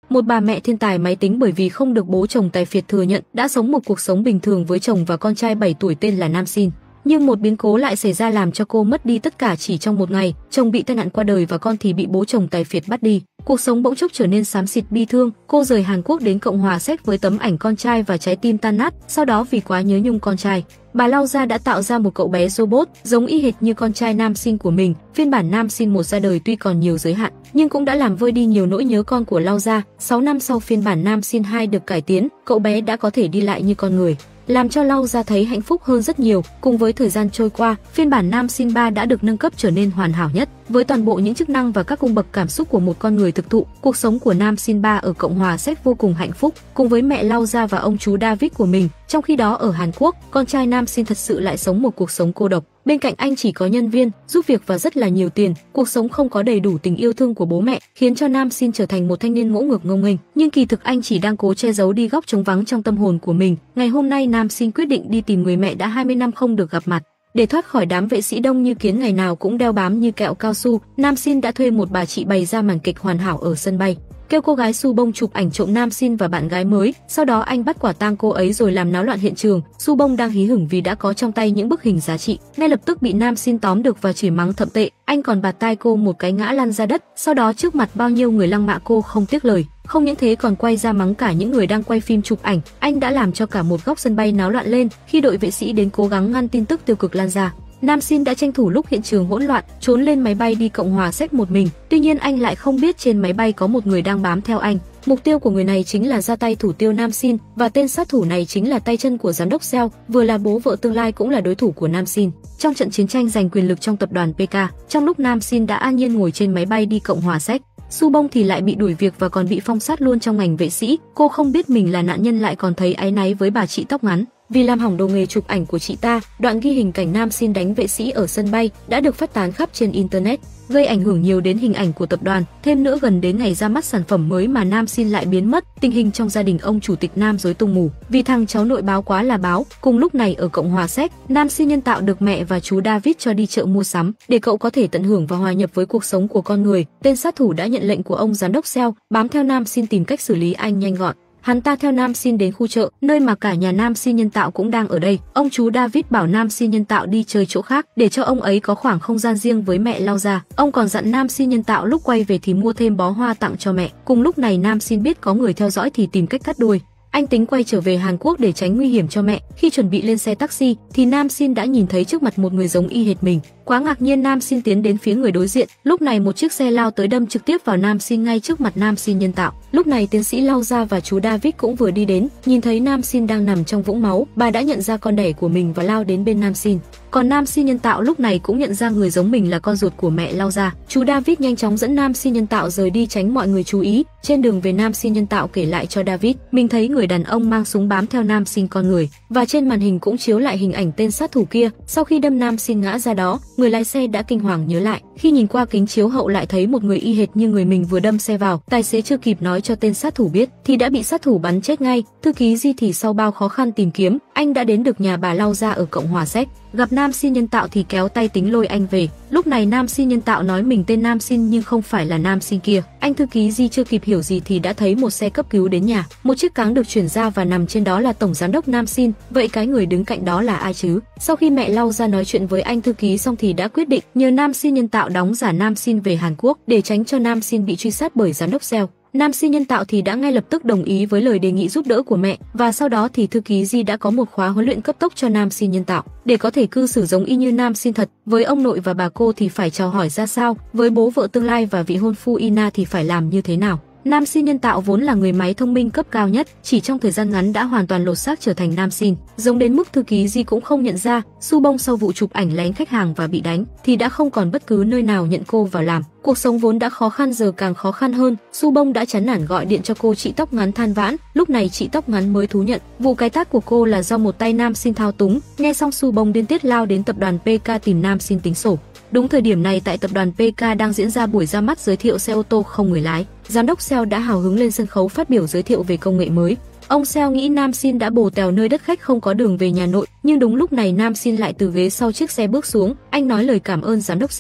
một bà mẹ thiên tài máy tính bởi vì không được bố chồng tài phiệt thừa nhận, đã sống một cuộc sống bình thường với chồng và con trai 7 tuổi tên là Nam Sin. Nhưng một biến cố lại xảy ra làm cho cô mất đi tất cả chỉ trong một ngày, chồng bị tai nạn qua đời và con thì bị bố chồng tài phiệt bắt đi. Cuộc sống bỗng chốc trở nên xám xịt bi thương, cô rời Hàn Quốc đến Cộng hòa Séc với tấm ảnh con trai và trái tim tan nát, sau đó vì quá nhớ nhung con trai, bà Lau Gia đã tạo ra một cậu bé robot giống y hệt như con trai Nam Sin của mình. Phiên bản Nam Sin 1 ra đời tuy còn nhiều giới hạn, nhưng cũng đã làm vơi đi nhiều nỗi nhớ con của Lau Gia. 6 năm sau phiên bản Nam Sin 2 được cải tiến, cậu bé đã có thể đi lại như con người, làm cho Lau Gia thấy hạnh phúc hơn rất nhiều. Cùng với thời gian trôi qua, phiên bản Nam Sin 3 đã được nâng cấp trở nên hoàn hảo nhất, với toàn bộ những chức năng và các cung bậc cảm xúc của một con người thực thụ. Cuộc sống của Nam Sin 3 ở Cộng hòa Séc vô cùng hạnh phúc, cùng với mẹ Lau Gia và ông chú David của mình. Trong khi đó ở Hàn Quốc, con trai Nam Sin thật sự lại sống một cuộc sống cô độc. Bên cạnh anh chỉ có nhân viên, giúp việc và rất là nhiều tiền. Cuộc sống không có đầy đủ tình yêu thương của bố mẹ, khiến cho Nam Sin trở thành một thanh niên ngỗ ngược ngông nghênh. Nhưng kỳ thực anh chỉ đang cố che giấu đi góc trống vắng trong tâm hồn của mình. Ngày hôm nay Nam Sin quyết định đi tìm người mẹ đã 20 năm không được gặp mặt. Để thoát khỏi đám vệ sĩ đông như kiến ngày nào cũng đeo bám như kẹo cao su, Nam Sin đã thuê một bà chị bày ra màn kịch hoàn hảo ở sân bay, kêu cô gái Su Bông chụp ảnh trộm Nam Sin và bạn gái mới. Sau đó anh bắt quả tang cô ấy rồi làm náo loạn hiện trường. Su Bông đang hí hửng vì đã có trong tay những bức hình giá trị, ngay lập tức bị Nam Sin tóm được và chửi mắng thậm tệ. Anh còn bạt tai cô một cái ngã lăn ra đất, sau đó trước mặt bao nhiêu người lăng mạ cô không tiếc lời. Không những thế còn quay ra mắng cả những người đang quay phim chụp ảnh. Anh đã làm cho cả một góc sân bay náo loạn lên. Khi đội vệ sĩ đến cố gắng ngăn tin tức tiêu cực lan ra, Nam Sin đã tranh thủ lúc hiện trường hỗn loạn, trốn lên máy bay đi Cộng hòa Séc một mình. Tuy nhiên anh lại không biết trên máy bay có một người đang bám theo anh. Mục tiêu của người này chính là ra tay thủ tiêu Nam Sin, và tên sát thủ này chính là tay chân của giám đốc Seo, vừa là bố vợ tương lai cũng là đối thủ của Nam Sin trong trận chiến tranh giành quyền lực trong tập đoàn PK. Trong lúc Nam Sin đã an nhiên ngồi trên máy bay đi Cộng hòa Séc, Su Bông thì lại bị đuổi việc và còn bị phong sát luôn trong ngành vệ sĩ. Cô không biết mình là nạn nhân lại còn thấy áy náy với bà chị tóc ngắn vì làm hỏng đồ nghề chụp ảnh của chị ta. Đoạn ghi hình cảnh Nam Sin đánh vệ sĩ ở sân bay đã được phát tán khắp trên internet, gây ảnh hưởng nhiều đến hình ảnh của tập đoàn. Thêm nữa, gần đến ngày ra mắt sản phẩm mới mà Nam Sin lại biến mất. Tình hình trong gia đình ông chủ tịch Nam rối tung mù vì thằng cháu nội báo quá là báo. Cùng lúc này ở Cộng hòa Séc, Nam Sin nhân tạo được mẹ và chú David cho đi chợ mua sắm để cậu có thể tận hưởng và hòa nhập với cuộc sống của con người. Tên sát thủ đã nhận lệnh của ông giám đốc Seo, bám theo Nam Sin tìm cách xử lý anh nhanh gọn. Hắn ta theo Nam Sin đến khu chợ, nơi mà cả nhà Nam Sin nhân tạo cũng đang ở đây. Ông chú David bảo Nam Sin nhân tạo đi chơi chỗ khác để cho ông ấy có khoảng không gian riêng với mẹ Lau Gia. Ông còn dặn Nam Sin nhân tạo lúc quay về thì mua thêm bó hoa tặng cho mẹ. Cùng lúc này Nam Sin biết có người theo dõi thì tìm cách cắt đuôi. Anh tính quay trở về Hàn Quốc để tránh nguy hiểm cho mẹ. Khi chuẩn bị lên xe taxi thì Nam Sin đã nhìn thấy trước mặt một người giống y hệt mình. Quá ngạc nhiên, Nam Sin tiến đến phía người đối diện. Lúc này một chiếc xe lao tới đâm trực tiếp vào Nam Sin ngay trước mặt Nam Sin nhân tạo. Lúc này tiến sĩ Lau Gia và chú David cũng vừa đi đến, nhìn thấy Nam Sin đang nằm trong vũng máu, bà đã nhận ra con đẻ của mình và lao đến bên Nam Sin. Còn Nam Sin nhân tạo lúc này cũng nhận ra người giống mình là con ruột của mẹ Lau Gia. Chú David nhanh chóng dẫn Nam Sin nhân tạo rời đi tránh mọi người chú ý. Trên đường về, Nam Sin nhân tạo kể lại cho David mình thấy người đàn ông mang súng bám theo Nam Sin con người, và trên màn hình cũng chiếu lại hình ảnh tên sát thủ kia. Sau khi đâm Nam Sin ngã ra đó, người lái xe đã kinh hoàng nhớ lại, khi nhìn qua kính chiếu hậu lại thấy một người y hệt như người mình vừa đâm xe vào. Tài xế chưa kịp nói cho tên sát thủ biết thì đã bị sát thủ bắn chết ngay. Thư ký Di thì sau bao khó khăn tìm kiếm, anh đã đến được nhà bà Lau Gia ở Cộng hòa Séc. Gặp Nam Sin nhân tạo thì kéo tay tính lôi anh về. Lúc này Nam Sin nhân tạo nói mình tên Nam Sin nhưng không phải là Nam Sin kia. Anh thư ký Di chưa kịp hiểu gì thì đã thấy một xe cấp cứu đến nhà. Một chiếc cáng được chuyển ra và nằm trên đó là tổng giám đốc Nam Sin. Vậy cái người đứng cạnh đó là ai chứ? Sau khi mẹ Lau Gia nói chuyện với anh thư ký xong thì đã quyết định nhờ Nam Sin nhân tạo đóng giả Nam Sin về Hàn Quốc để tránh cho Nam Sin bị truy sát bởi giám đốc Seo. Nam Sin nhân tạo thì đã ngay lập tức đồng ý với lời đề nghị giúp đỡ của mẹ, và sau đó thì thư ký Di đã có một khóa huấn luyện cấp tốc cho Nam Sin nhân tạo để có thể cư xử giống y như Nam Sin thật. Với ông nội và bà cô thì phải chào hỏi ra sao, với bố vợ tương lai và vị hôn phu Ina thì phải làm như thế nào. Nam Sin nhân tạo vốn là người máy thông minh cấp cao nhất, chỉ trong thời gian ngắn đã hoàn toàn lột xác trở thành Nam Sin, giống đến mức thư ký Di cũng không nhận ra. Su Bông sau vụ chụp ảnh lén khách hàng và bị đánh thì đã không còn bất cứ nơi nào nhận cô vào làm. Cuộc sống vốn đã khó khăn giờ càng khó khăn hơn. Su Bông đã chán nản gọi điện cho cô chị tóc ngắn than vãn. Lúc này chị tóc ngắn mới thú nhận vụ cái tát của cô là do một tay Nam Sin thao túng. Nghe xong Su Bông điên tiết lao đến tập đoàn PK tìm Nam Sin tính sổ. Đúng thời điểm này tại tập đoàn PK đang diễn ra buổi ra mắt giới thiệu xe ô tô không người lái. Giám đốc Seo đã hào hứng lên sân khấu phát biểu giới thiệu về công nghệ mới. Ông Seo nghĩ Nam Sin đã bồ tèo nơi đất khách không có đường về nhà nội, nhưng đúng lúc này Nam Sin lại từ ghế sau chiếc xe bước xuống. Anh nói lời cảm ơn giám đốc Seo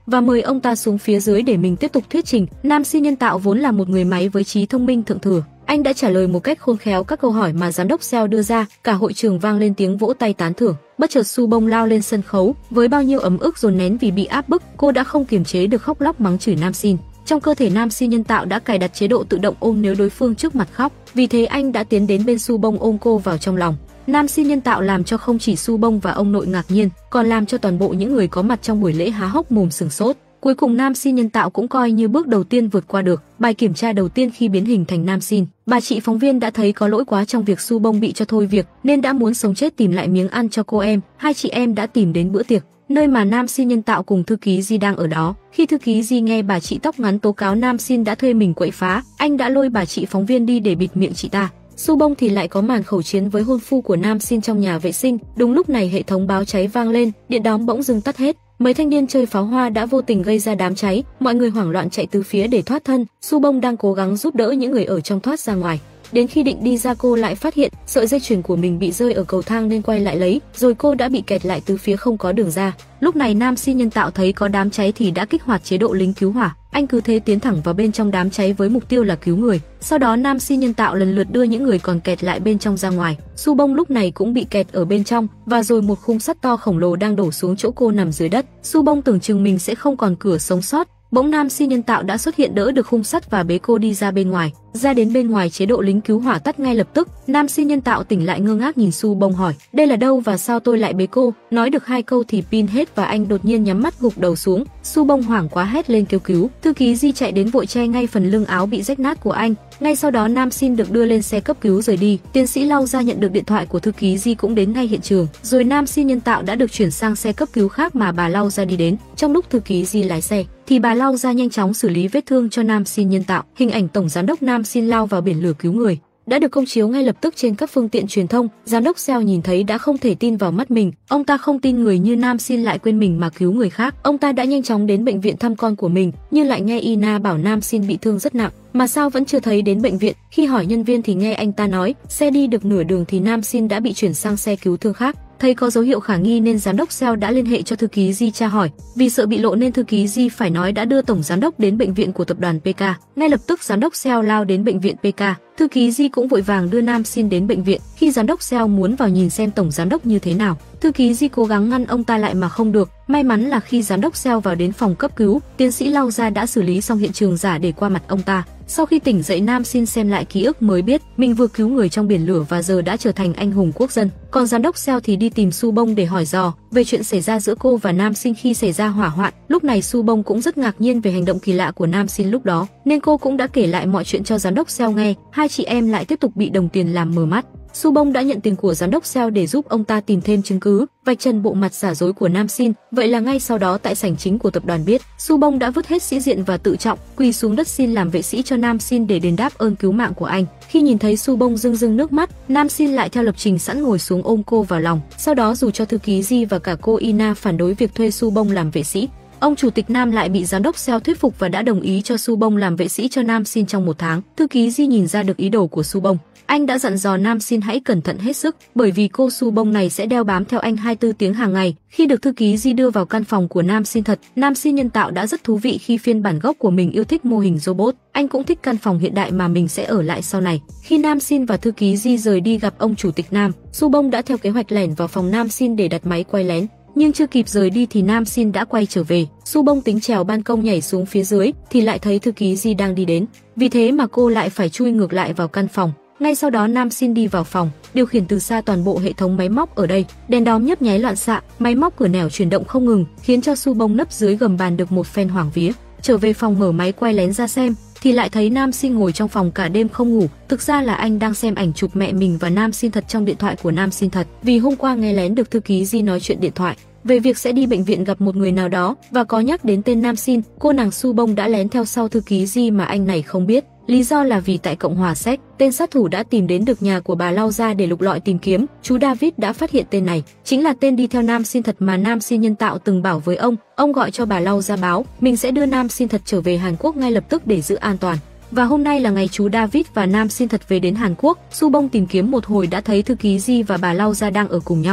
và mời ông ta xuống phía dưới để mình tiếp tục thuyết trình. Nam Xin nhân tạo vốn là một người máy với trí thông minh thượng thừa. Anh đã trả lời một cách khôn khéo các câu hỏi mà giám đốc Seo đưa ra, cả hội trường vang lên tiếng vỗ tay tán thưởng. Bất chợt Su Bông lao lên sân khấu, với bao nhiêu ấm ức dồn nén vì bị áp bức, cô đã không kiềm chế được khóc lóc mắng chửi Nam Xin. Trong cơ thể Nam Xin nhân tạo đã cài đặt chế độ tự động ôm nếu đối phương trước mặt khóc, vì thế anh đã tiến đến bên Su Bông ôm cô vào trong lòng. Nam Xin nhân tạo làm cho không chỉ Su Bông và ông nội ngạc nhiên, còn làm cho toàn bộ những người có mặt trong buổi lễ há hốc mồm sửng sốt. Cuối cùng Nam Xin nhân tạo cũng coi như bước đầu tiên vượt qua được bài kiểm tra đầu tiên khi biến hình thành Nam Xin. Bà chị phóng viên đã thấy có lỗi quá trong việc Su Bông bị cho thôi việc, nên đã muốn sống chết tìm lại miếng ăn cho cô em. Hai chị em đã tìm đến bữa tiệc, nơi mà Nam Xin nhân tạo cùng thư ký Di đang ở đó. Khi thư ký Di nghe bà chị tóc ngắn tố cáo Nam Xin đã thuê mình quậy phá, anh đã lôi bà chị phóng viên đi để bịt miệng chị ta. Su Bông thì lại có màn khẩu chiến với hôn phu của Nam Xin trong nhà vệ sinh. Đúng lúc này hệ thống báo cháy vang lên, điện đóm bỗng dưng tắt hết. Mấy thanh niên chơi pháo hoa đã vô tình gây ra đám cháy, mọi người hoảng loạn chạy từ phía để thoát thân. Su Bông đang cố gắng giúp đỡ những người ở trong thoát ra ngoài. Đến khi định đi ra cô lại phát hiện sợi dây chuyền của mình bị rơi ở cầu thang nên quay lại lấy, rồi cô đã bị kẹt lại từ phía không có đường ra. Lúc này Nam Xin nhân tạo thấy có đám cháy thì đã kích hoạt chế độ lính cứu hỏa. Anh cứ thế tiến thẳng vào bên trong đám cháy với mục tiêu là cứu người. Sau đó Nam Xin nhân tạo lần lượt đưa những người còn kẹt lại bên trong ra ngoài. Su Bông lúc này cũng bị kẹt ở bên trong, và rồi một khung sắt to khổng lồ đang đổ xuống chỗ cô nằm dưới đất. Su Bông tưởng chừng mình sẽ không còn cửa sống sót. Bỗng Nam Xin nhân tạo đã xuất hiện đỡ được khung sắt và bế cô đi ra bên ngoài. Ra đến bên ngoài chế độ lính cứu hỏa tắt ngay lập tức. Nam Xin nhân tạo tỉnh lại ngơ ngác nhìn Su Bông hỏi: "Đây là đâu và sao tôi lại bế cô?" Nói được hai câu thì pin hết và anh đột nhiên nhắm mắt gục đầu xuống. Su Bông hoảng quá hét lên kêu cứu. Thư ký Di chạy đến vội che ngay phần lưng áo bị rách nát của anh. Ngay sau đó Nam Xin được đưa lên xe cấp cứu rời đi. Tiến sĩ Lau Ra nhận được điện thoại của thư ký Di cũng đến ngay hiện trường. Rồi Nam Xin nhân tạo đã được chuyển sang xe cấp cứu khác mà bà Lau Ra đi đến. Trong lúc thư ký Di lái xe thì bà Lau Ra nhanh chóng xử lý vết thương cho Nam Xin nhân tạo. Hình ảnh tổng giám đốc Nam Xin lao vào biển lửa cứu người đã được công chiếu ngay lập tức trên các phương tiện truyền thông. Giám đốc Seo nhìn thấy đã không thể tin vào mắt mình. Ông ta không tin người như Nam Xin lại quên mình mà cứu người khác. Ông ta đã nhanh chóng đến bệnh viện thăm con của mình, nhưng lại nghe Ina bảo Nam Xin bị thương rất nặng, mà sao vẫn chưa thấy đến bệnh viện. Khi hỏi nhân viên thì nghe anh ta nói xe đi được nửa đường thì Nam Xin đã bị chuyển sang xe cứu thương khác. Thấy có dấu hiệu khả nghi nên giám đốc Seo đã liên hệ cho thư ký Di tra hỏi. Vì sợ bị lộ nên thư ký Di phải nói đã đưa tổng giám đốc đến bệnh viện của tập đoàn PK. Ngay lập tức giám đốc Seo lao đến bệnh viện PK. Thư ký Di cũng vội vàng đưa Nam Xin đến bệnh viện. Khi giám đốc Seo muốn vào nhìn xem tổng giám đốc như thế nào, thư ký Di cố gắng ngăn ông ta lại mà không được. May mắn là khi giám đốc Seo vào đến phòng cấp cứu, tiến sĩ Lau Ra đã xử lý xong hiện trường giả để qua mặt ông ta. Sau khi tỉnh dậy, Nam Xin xem lại ký ức mới biết mình vừa cứu người trong biển lửa và giờ đã trở thành anh hùng quốc dân. Còn giám đốc Seo thì đi tìm Su Bông để hỏi dò về chuyện xảy ra giữa cô và Nam Xin khi xảy ra hỏa hoạn. Lúc này Su Bông cũng rất ngạc nhiên về hành động kỳ lạ của Nam Xin lúc đó, nên cô cũng đã kể lại mọi chuyện cho giám đốc Seo nghe. Hai chị em lại tiếp tục bị đồng tiền làm mờ mắt. Su Bông đã nhận tiền của giám đốc Seo để giúp ông ta tìm thêm chứng cứ, vạch trần bộ mặt giả dối của Nam Xin. Vậy là ngay sau đó tại sảnh chính của tập đoàn biết, Su Bông đã vứt hết sĩ diện và tự trọng, quỳ xuống đất xin làm vệ sĩ cho Nam Xin để đền đáp ơn cứu mạng của anh. Khi nhìn thấy Su Bông rưng rưng nước mắt, Nam Xin lại theo lập trình sẵn ngồi xuống ôm cô vào lòng. Sau đó dù cho thư ký Di và cả cô Ina phản đối việc thuê Su Bông làm vệ sĩ, ông chủ tịch Nam lại bị giám đốc Seo thuyết phục và đã đồng ý cho Su Bông làm vệ sĩ cho Nam Xin trong 1 tháng. Thư ký Di nhìn ra được ý đồ của Su Bông. Anh đã dặn dò Nam Xin hãy cẩn thận hết sức, bởi vì cô Su Bông này sẽ đeo bám theo anh 24 tiếng hàng ngày. Khi được thư ký Di đưa vào căn phòng của Nam Xin thật, Nam Xin nhân tạo đã rất thú vị khi phiên bản gốc của mình yêu thích mô hình robot. Anh cũng thích căn phòng hiện đại mà mình sẽ ở lại sau này. Khi Nam Xin và thư ký Di rời đi gặp ông chủ tịch Nam, Su Bông đã theo kế hoạch lẻn vào phòng Nam Xin để đặt máy quay lén. Nhưng chưa kịp rời đi thì Nam Xin đã quay trở về. Su Bông tính trèo ban công nhảy xuống phía dưới thì lại thấy thư ký Di đang đi đến. Vì thế mà cô lại phải chui ngược lại vào căn phòng. Ngay sau đó Nam Xin đi vào phòng, điều khiển từ xa toàn bộ hệ thống máy móc ở đây. Đèn đóm nhấp nháy loạn xạ, máy móc cửa nẻo chuyển động không ngừng, khiến cho Su Bông nấp dưới gầm bàn được một phen hoảng vía. Trở về phòng mở máy quay lén ra xem thì lại thấy Nam Xin ngồi trong phòng cả đêm không ngủ. Thực ra là anh đang xem ảnh chụp mẹ mình và Nam Xin thật trong điện thoại của Nam Xin thật. Vì hôm qua nghe lén được thư ký Di nói chuyện điện thoại về việc sẽ đi bệnh viện gặp một người nào đó và có nhắc đến tên Nam Xin, cô nàng Su Bông đã lén theo sau thư ký Di mà anh này không biết. Lý do là vì tại Cộng hòa Séc, tên sát thủ đã tìm đến được nhà của bà Lau Ra để lục lọi tìm kiếm. Chú David đã phát hiện tên này chính là tên đi theo Nam Xin thật mà Nam Xin nhân tạo từng bảo với ông. Ông gọi cho bà Lau Ra báo mình sẽ đưa Nam Xin thật trở về Hàn Quốc ngay lập tức để giữ an toàn. Và hôm nay là ngày chú David và Nam Xin thật về đến Hàn Quốc. Su Bông tìm kiếm một hồi đã thấy thư ký Di và bà Lau Ra đang ở cùng nhau.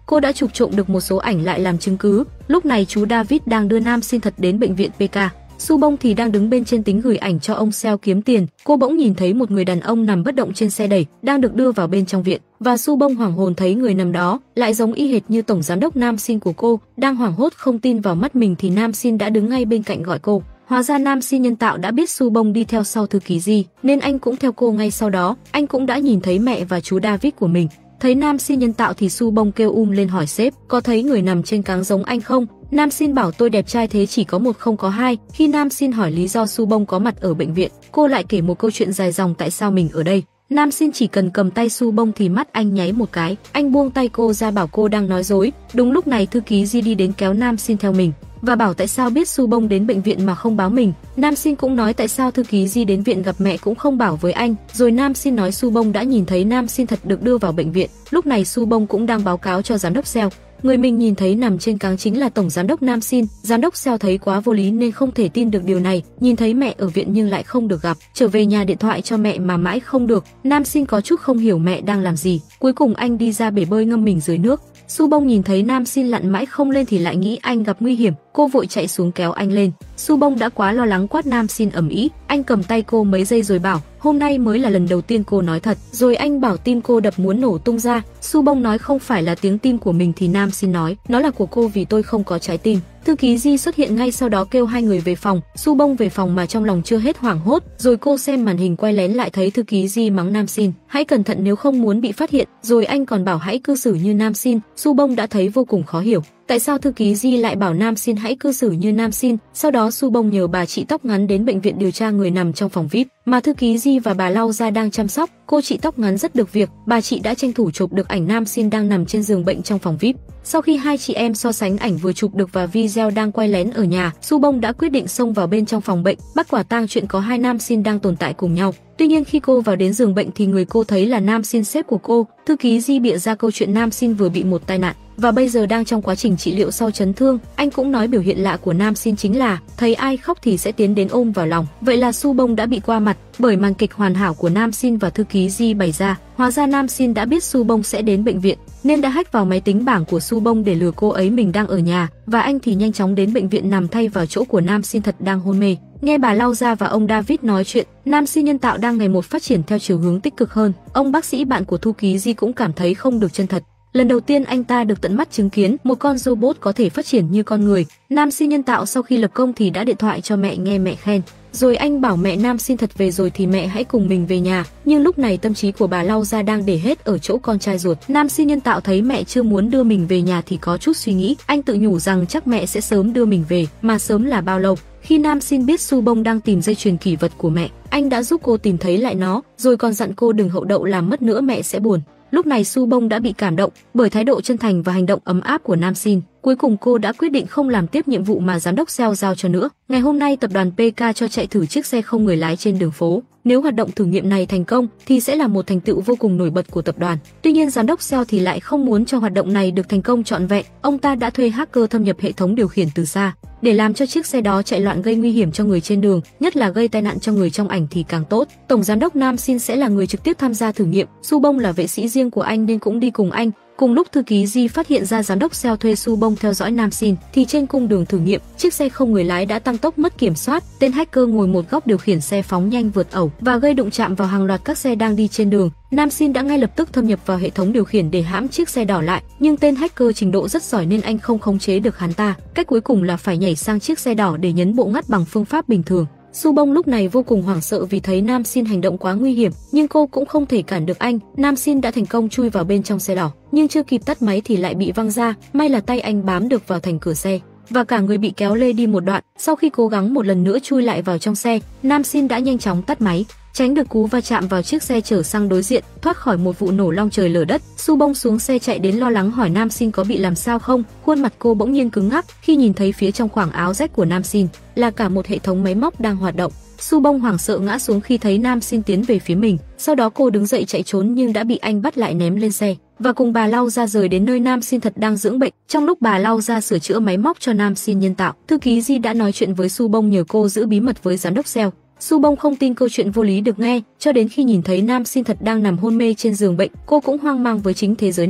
cô đã chụp trộm được một số ảnh lại làm chứng cứ. Lúc này chú David đang đưa nam sinh thật đến bệnh viện PK. Su Bông thì đang đứng bên trên tính gửi ảnh cho ông Seo kiếm tiền. Cô bỗng nhìn thấy một người đàn ông nằm bất động trên xe đẩy, đang được đưa vào bên trong viện. Và Su Bông hoảng hồn thấy người nằm đó lại giống y hệt như tổng giám đốc Nam Sin của cô. Đang hoảng hốt không tin vào mắt mình thì Nam Sin đã đứng ngay bên cạnh gọi cô. Hóa ra Nam Sin nhân tạo đã biết Su Bông đi theo sau thư ký Ji, nên anh cũng theo cô ngay sau đó. Anh cũng đã nhìn thấy mẹ và chú David của mình. Thấy Nam Sin nhân tạo thì Su Bông kêu lên hỏi sếp, có thấy người nằm trên cáng giống anh không? Nam Sin bảo tôi đẹp trai thế chỉ có một không có hai. Khi Nam Sin hỏi lý do Su Bông có mặt ở bệnh viện, cô lại kể một câu chuyện dài dòng tại sao mình ở đây. Nam Sin chỉ cần cầm tay Su Bông thì mắt anh nháy một cái, anh buông tay cô ra bảo cô đang nói dối. Đúng lúc này thư ký Ji đi đến kéo Nam Sin theo mình và bảo tại sao biết Su Bông đến bệnh viện mà không báo mình. Nam Sin cũng nói tại sao thư ký Ji đến viện gặp mẹ cũng không bảo với anh. Rồi Nam Sin nói Su Bông đã nhìn thấy Nam Sin thật được đưa vào bệnh viện. Lúc này Su Bông cũng đang báo cáo cho giám đốc Seo. Người mình nhìn thấy nằm trên cáng chính là tổng giám đốc Nam Sin. Giám đốc Seo thấy quá vô lý nên không thể tin được điều này. Nhìn thấy mẹ ở viện nhưng lại không được gặp. Trở về nhà điện thoại cho mẹ mà mãi không được. Nam Sin có chút không hiểu mẹ đang làm gì. Cuối cùng anh đi ra bể bơi ngâm mình dưới nước. Su Bông nhìn thấy Nam Sin lặn mãi không lên thì lại nghĩ anh gặp nguy hiểm. Cô vội chạy xuống kéo anh lên. Su Bông đã quá lo lắng quát Nam Sin ầm ĩ. Anh cầm tay cô mấy giây rồi bảo hôm nay mới là lần đầu tiên cô nói thật. Rồi anh bảo tim cô đập muốn nổ tung ra. Su Bông nói không phải là tiếng tim của mình thì Nam Sin nói nó là của cô vì tôi không có trái tim. Thư ký Ji xuất hiện ngay sau đó kêu hai người về phòng. Su Bông về phòng mà trong lòng chưa hết hoảng hốt. Rồi cô xem màn hình quay lén lại thấy thư ký Ji mắng Nam Sin hãy cẩn thận nếu không muốn bị phát hiện. Rồi anh còn bảo hãy cư xử như Nam Sin. Su Bông đã thấy vô cùng khó hiểu. Tại sao thư ký Ji lại bảo Nam Sin hãy cư xử như Nam Sin? Sau đó Su Bông nhờ bà chị tóc ngắn đến bệnh viện điều tra người nằm trong phòng VIP mà thư ký Ji và bà Lau Gia đang chăm sóc. Cô chị tóc ngắn rất được việc, bà chị đã tranh thủ chụp được ảnh Nam Sin đang nằm trên giường bệnh trong phòng VIP. Sau khi hai chị em so sánh ảnh vừa chụp được và video đang quay lén ở nhà, Su Bông đã quyết định xông vào bên trong phòng bệnh, bắt quả tang chuyện có hai Nam Sin đang tồn tại cùng nhau. Tuy nhiên khi cô vào đến giường bệnh thì người cô thấy là Nam Sin sếp của cô. Thư ký Ji bịa ra câu chuyện Nam Sin vừa bị một tai nạn và bây giờ đang trong quá trình trị liệu sau chấn thương. Anh cũng nói biểu hiện lạ của Nam Sin chính là thấy ai khóc thì sẽ tiến đến ôm vào lòng. Vậy là Su Bông đã bị qua mặt bởi màn kịch hoàn hảo của Nam Sin và thư ký Ji bày ra. Hóa ra Nam Sin đã biết Su Bông sẽ đến bệnh viện nên đã hack vào máy tính bảng của Su Bông để lừa cô ấy mình đang ở nhà và anh thì nhanh chóng đến bệnh viện nằm thay vào chỗ của Nam Sin thật đang hôn mê. Nghe bà Lau Gia và ông David nói chuyện, Nam Sin nhân tạo đang ngày một phát triển theo chiều hướng tích cực hơn. Ông bác sĩ bạn của thư ký Ji cũng cảm thấy không được chân thật. Lần đầu tiên anh ta được tận mắt chứng kiến một con robot có thể phát triển như con người. Nam Sin nhân tạo sau khi lập công thì đã điện thoại cho mẹ nghe mẹ khen. Rồi anh bảo mẹ Nam Sin thật về rồi thì mẹ hãy cùng mình về nhà. Nhưng lúc này tâm trí của bà Lau Gia đang để hết ở chỗ con trai ruột. Nam Sin nhân tạo thấy mẹ chưa muốn đưa mình về nhà thì có chút suy nghĩ. Anh tự nhủ rằng chắc mẹ sẽ sớm đưa mình về, mà sớm là bao lâu. Khi Nam Sin biết Su Bông đang tìm dây chuyền kỷ vật của mẹ, anh đã giúp cô tìm thấy lại nó, rồi còn dặn cô đừng hậu đậu làm mất nữa mẹ sẽ buồn. Lúc này Su Bông đã bị cảm động bởi thái độ chân thành và hành động ấm áp của Nam Sin. Cuối cùng cô đã quyết định không làm tiếp nhiệm vụ mà giám đốc Seo giao cho nữa. Ngày hôm nay tập đoàn PK cho chạy thử chiếc xe không người lái trên đường phố. Nếu hoạt động thử nghiệm này thành công thì sẽ là một thành tựu vô cùng nổi bật của tập đoàn. Tuy nhiên giám đốc Seo thì lại không muốn cho hoạt động này được thành công trọn vẹn. Ông ta đã thuê hacker thâm nhập hệ thống điều khiển từ xa để làm cho chiếc xe đó chạy loạn gây nguy hiểm cho người trên đường, nhất là gây tai nạn cho người trong ảnh thì càng tốt. Tổng giám đốc Nam Sin sẽ là người trực tiếp tham gia thử nghiệm. Su Bông là vệ sĩ riêng của anh nên cũng đi cùng anh. Cùng lúc thư ký Ji phát hiện ra giám đốc Seo thuê Su Bông theo dõi Nam Sin thì trên cung đường thử nghiệm, chiếc xe không người lái đã tăng tốc mất kiểm soát. Tên hacker ngồi một góc điều khiển xe phóng nhanh vượt ẩu và gây đụng chạm vào hàng loạt các xe đang đi trên đường. Nam Sin đã ngay lập tức thâm nhập vào hệ thống điều khiển để hãm chiếc xe đỏ lại, nhưng tên hacker trình độ rất giỏi nên anh không khống chế được hắn ta. Cách cuối cùng là phải nhảy sang chiếc xe đỏ để nhấn bộ ngắt bằng phương pháp bình thường. Su Bông lúc này vô cùng hoảng sợ vì thấy Nam Sin hành động quá nguy hiểm, nhưng cô cũng không thể cản được anh. Nam Sin đã thành công chui vào bên trong xe đỏ, nhưng chưa kịp tắt máy thì lại bị văng ra. May là tay anh bám được vào thành cửa xe và cả người bị kéo lê đi một đoạn. Sau khi cố gắng một lần nữa chui lại vào trong xe, Nam Sin đã nhanh chóng tắt máy, tránh được cú va chạm vào chiếc xe chở xăng đối diện, thoát khỏi một vụ nổ long trời lở đất. Su Bông xuống xe chạy đến lo lắng hỏi Nam Sin có bị làm sao không. Khuôn mặt cô bỗng nhiên cứng ngắc khi nhìn thấy phía trong khoảng áo rách của Nam Sin là cả một hệ thống máy móc đang hoạt động. Su Bông hoảng sợ ngã xuống khi thấy Nam Sin tiến về phía mình. Sau đó cô đứng dậy chạy trốn nhưng đã bị anh bắt lại ném lên xe và cùng bà Lau Gia rời đến nơi Nam Sin thật đang dưỡng bệnh. Trong lúc bà Lau Gia sửa chữa máy móc cho Nam Sin nhân tạo, thư ký Ji đã nói chuyện với Su Bông nhờ cô giữ bí mật với giám đốc Seo. Su Bông không tin câu chuyện vô lý được nghe, cho đến khi nhìn thấy Nam Sin thật đang nằm hôn mê trên giường bệnh, cô cũng hoang mang với chính thế giới này.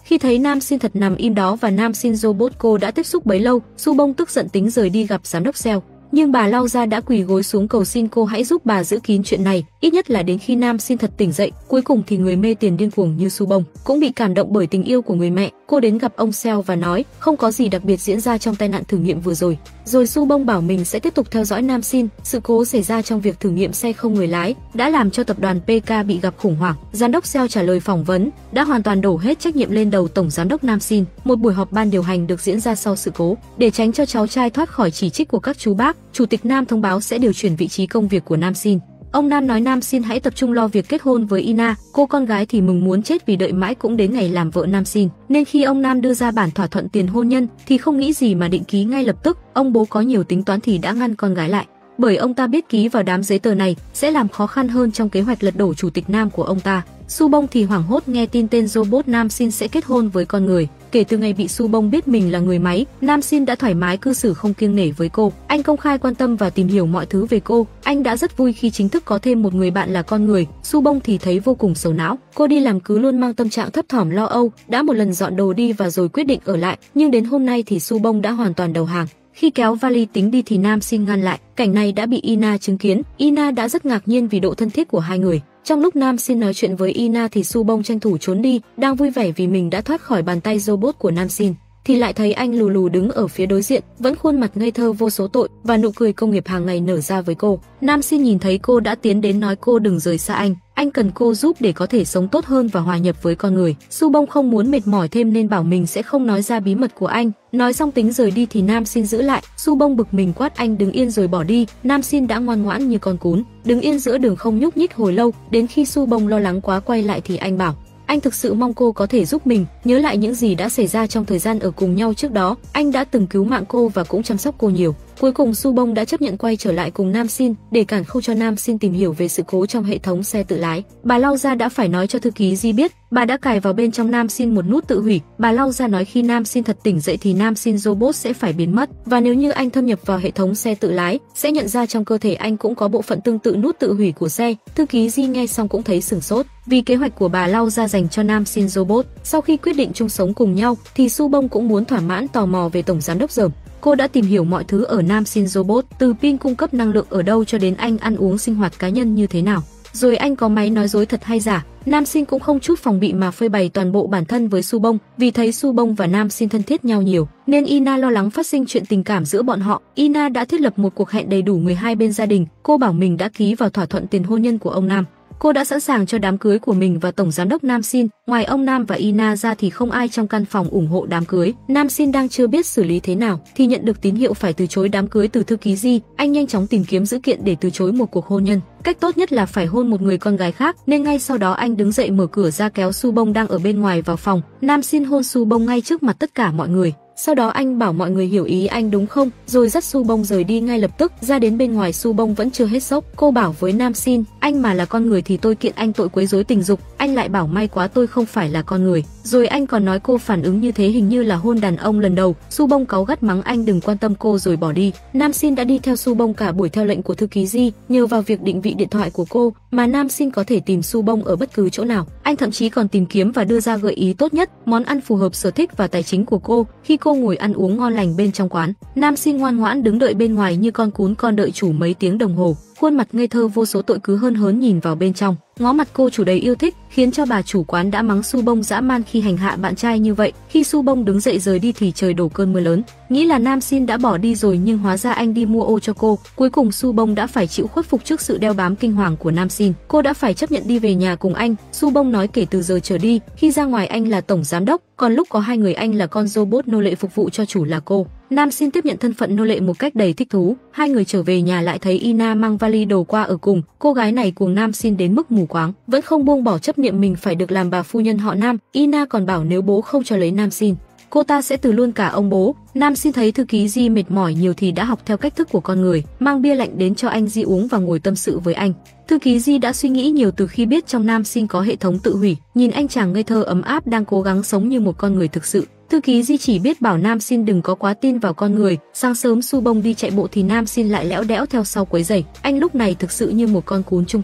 Khi thấy nam xin thật nằm im đó và nam xin robot cô đã tiếp xúc bấy lâu, Su Bông tức giận tính rời đi gặp giám đốc Seo. Nhưng bà Lau Gia đã quỳ gối xuống cầu xin cô hãy giúp bà giữ kín chuyện này, ít nhất là đến khi nam xin thật tỉnh dậy. Cuối cùng thì người mê tiền điên cuồng như Su Bông cũng bị cảm động bởi tình yêu của người mẹ. Cô đến gặp ông Seo và nói không có gì đặc biệt diễn ra trong tai nạn thử nghiệm vừa rồi. Rồi Su Bông bảo mình sẽ tiếp tục theo dõi nam xin. Sự cố xảy ra trong việc thử nghiệm xe không người lái đã làm cho tập đoàn PK bị gặp khủng hoảng. Giám đốc Seo trả lời phỏng vấn đã hoàn toàn đổ hết trách nhiệm lên đầu tổng giám đốc nam xin. Một buổi họp ban điều hành được diễn ra sau sự cố để tránh cho cháu trai thoát khỏi chỉ trích của các chú bác. Chủ tịch Nam thông báo sẽ điều chuyển vị trí công việc của nam xin. Ông Nam nói nam xin hãy tập trung lo việc kết hôn với Ina, cô con gái thì mừng muốn chết vì đợi mãi cũng đến ngày làm vợ nam xin. Nên khi ông Nam đưa ra bản thỏa thuận tiền hôn nhân thì không nghĩ gì mà định ký ngay lập tức. Ông bố có nhiều tính toán thì đã ngăn con gái lại, bởi ông ta biết ký vào đám giấy tờ này sẽ làm khó khăn hơn trong kế hoạch lật đổ chủ tịch Nam của ông ta. Su Bông thì hoảng hốt nghe tin tên robot nam xin sẽ kết hôn với con người. Kể từ ngày bị Su Bông biết mình là người máy, nam xin đã thoải mái cư xử không kiêng nể với cô. Anh công khai quan tâm và tìm hiểu mọi thứ về cô. Anh đã rất vui khi chính thức có thêm một người bạn là con người. Su Bông thì thấy vô cùng sầu não. Cô đi làm cứ luôn mang tâm trạng thấp thỏm lo âu, đã một lần dọn đồ đi và rồi quyết định ở lại, nhưng đến hôm nay thì Su Bông đã hoàn toàn đầu hàng. Khi kéo vali tính đi thì nam xin ngăn lại. Cảnh này đã bị Ina chứng kiến. Ina đã rất ngạc nhiên vì độ thân thiết của hai người. Trong lúc nam xin nói chuyện với Ina thì Su Bông tranh thủ trốn đi, đang vui vẻ vì mình đã thoát khỏi bàn tay robot của nam xin, thì lại thấy anh lù lù đứng ở phía đối diện, vẫn khuôn mặt ngây thơ vô số tội và nụ cười công nghiệp hàng ngày nở ra với cô. Nam xin nhìn thấy cô đã tiến đến nói cô đừng rời xa anh cần cô giúp để có thể sống tốt hơn và hòa nhập với con người. Su Bông không muốn mệt mỏi thêm nên bảo mình sẽ không nói ra bí mật của anh. Nói xong tính rời đi thì nam xin giữ lại. Su Bông bực mình quát anh đứng yên rồi bỏ đi. Nam xin đã ngoan ngoãn như con cún, đứng yên giữa đường không nhúc nhích hồi lâu. Đến khi Su Bông lo lắng quá quay lại thì anh bảo anh thực sự mong cô có thể giúp mình, nhớ lại những gì đã xảy ra trong thời gian ở cùng nhau trước đó. Anh đã từng cứu mạng cô và cũng chăm sóc cô nhiều. Cuối cùng Su Bông đã chấp nhận quay trở lại cùng nam xin để cản không cho nam xin tìm hiểu về sự cố trong hệ thống xe tự lái. Bà Lau Gia đã phải nói cho thư ký Di biết, bà đã cài vào bên trong nam xin một nút tự hủy. Bà Lau Gia nói khi nam xin thật tỉnh dậy thì nam xin robot sẽ phải biến mất, và nếu như anh thâm nhập vào hệ thống xe tự lái sẽ nhận ra trong cơ thể anh cũng có bộ phận tương tự nút tự hủy của xe. Thư ký Di nghe xong cũng thấy sửng sốt vì kế hoạch của bà Lau Gia dành cho nam xin robot. Sau khi quyết định chung sống cùng nhau thì Su Bông cũng muốn thỏa mãn tò mò về tổng giám đốc Dởm. Cô đã tìm hiểu mọi thứ ở nam xin robot, từ pin cung cấp năng lượng ở đâu cho đến anh ăn uống sinh hoạt cá nhân như thế nào, rồi anh có máy nói dối thật hay giả. Nam xin cũng không chút phòng bị mà phơi bày toàn bộ bản thân với Su Bông. Vì thấy Su Bông và nam xin thân thiết nhau nhiều nên Ina lo lắng phát sinh chuyện tình cảm giữa bọn họ. Ina đã thiết lập một cuộc hẹn đầy đủ người hai bên gia đình. Cô bảo mình đã ký vào thỏa thuận tiền hôn nhân của ông Nam. Cô đã sẵn sàng cho đám cưới của mình và tổng giám đốc Nam xin. Ngoài ông Nam và Ina ra thì không ai trong căn phòng ủng hộ đám cưới. Nam xin đang chưa biết xử lý thế nào thì nhận được tín hiệu phải từ chối đám cưới từ thư ký Di. Anh nhanh chóng tìm kiếm dữ kiện để từ chối một cuộc hôn nhân. Cách tốt nhất là phải hôn một người con gái khác, nên ngay sau đó anh đứng dậy mở cửa ra kéo Su Bông đang ở bên ngoài vào phòng. Nam xin hôn Su Bông ngay trước mặt tất cả mọi người. Sau đó anh bảo mọi người hiểu ý anh đúng không, rồi dắt Su Bông rời đi ngay lập tức. Ra đến bên ngoài Su Bông vẫn chưa hết sốc. Cô bảo với Nam xin, anh mà là con người thì tôi kiện anh tội quấy rối tình dục. Anh lại bảo may quá tôi không phải là con người. Rồi anh còn nói cô phản ứng như thế hình như là hôn đàn ông lần đầu. Su Bông cáu gắt mắng anh đừng quan tâm cô rồi bỏ đi. Nam xin đã đi theo Su Bông cả buổi theo lệnh của thư ký Di. Nhờ vào việc định vị điện thoại của cô mà Nam xin có thể tìm Su Bông ở bất cứ chỗ nào. Anh thậm chí còn tìm kiếm và đưa ra gợi ý tốt nhất, món ăn phù hợp sở thích và tài chính của cô. Khi cô ngồi ăn uống ngon lành bên trong quán, Nam xin ngoan ngoãn đứng đợi bên ngoài như con cún con đợi chủ mấy tiếng đồng hồ. Khuôn mặt ngây thơ vô số tội cứ hớn hớn nhìn vào bên trong, ngó mặt cô chủ đầy yêu thích, khiến cho bà chủ quán đã mắng Su Bông dã man khi hành hạ bạn trai như vậy. Khi Su Bông đứng dậy rời đi thì trời đổ cơn mưa lớn. Nghĩ là Nam xin đã bỏ đi rồi nhưng hóa ra anh đi mua ô cho cô. Cuối cùng Su Bông đã phải chịu khuất phục trước sự đeo bám kinh hoàng của Nam xin. Cô đã phải chấp nhận đi về nhà cùng anh. Su Bông nói kể từ giờ trở đi, khi ra ngoài anh là tổng giám đốc, còn lúc có hai người anh là con robot nô lệ phục vụ cho chủ là cô. Nam xin tiếp nhận thân phận nô lệ một cách đầy thích thú. Hai người trở về nhà lại thấy Ina mang vali đồ qua ở cùng. Cô gái này cuồng Nam xin đến mức mù quáng, vẫn không buông bỏ chấp niệm mình phải được làm bà phu nhân họ Nam. Ina còn bảo nếu bố không cho lấy Nam xin, cô ta sẽ từ luôn cả ông bố. Nam xin thấy thư ký Di mệt mỏi nhiều thì đã học theo cách thức của con người, mang bia lạnh đến cho anh Di uống và ngồi tâm sự với anh. Thư ký Di đã suy nghĩ nhiều từ khi biết trong Nam xin có hệ thống tự hủy. Nhìn anh chàng ngây thơ ấm áp đang cố gắng sống như một con người thực sự, thư ký Di chỉ biết bảo Nam xin đừng có quá tin vào con người. Sáng sớm Su Bông đi chạy bộ thì Nam xin lại lẽo đẽo theo sau quấy rầy. Anh lúc này thực sự như một con cún trung thành,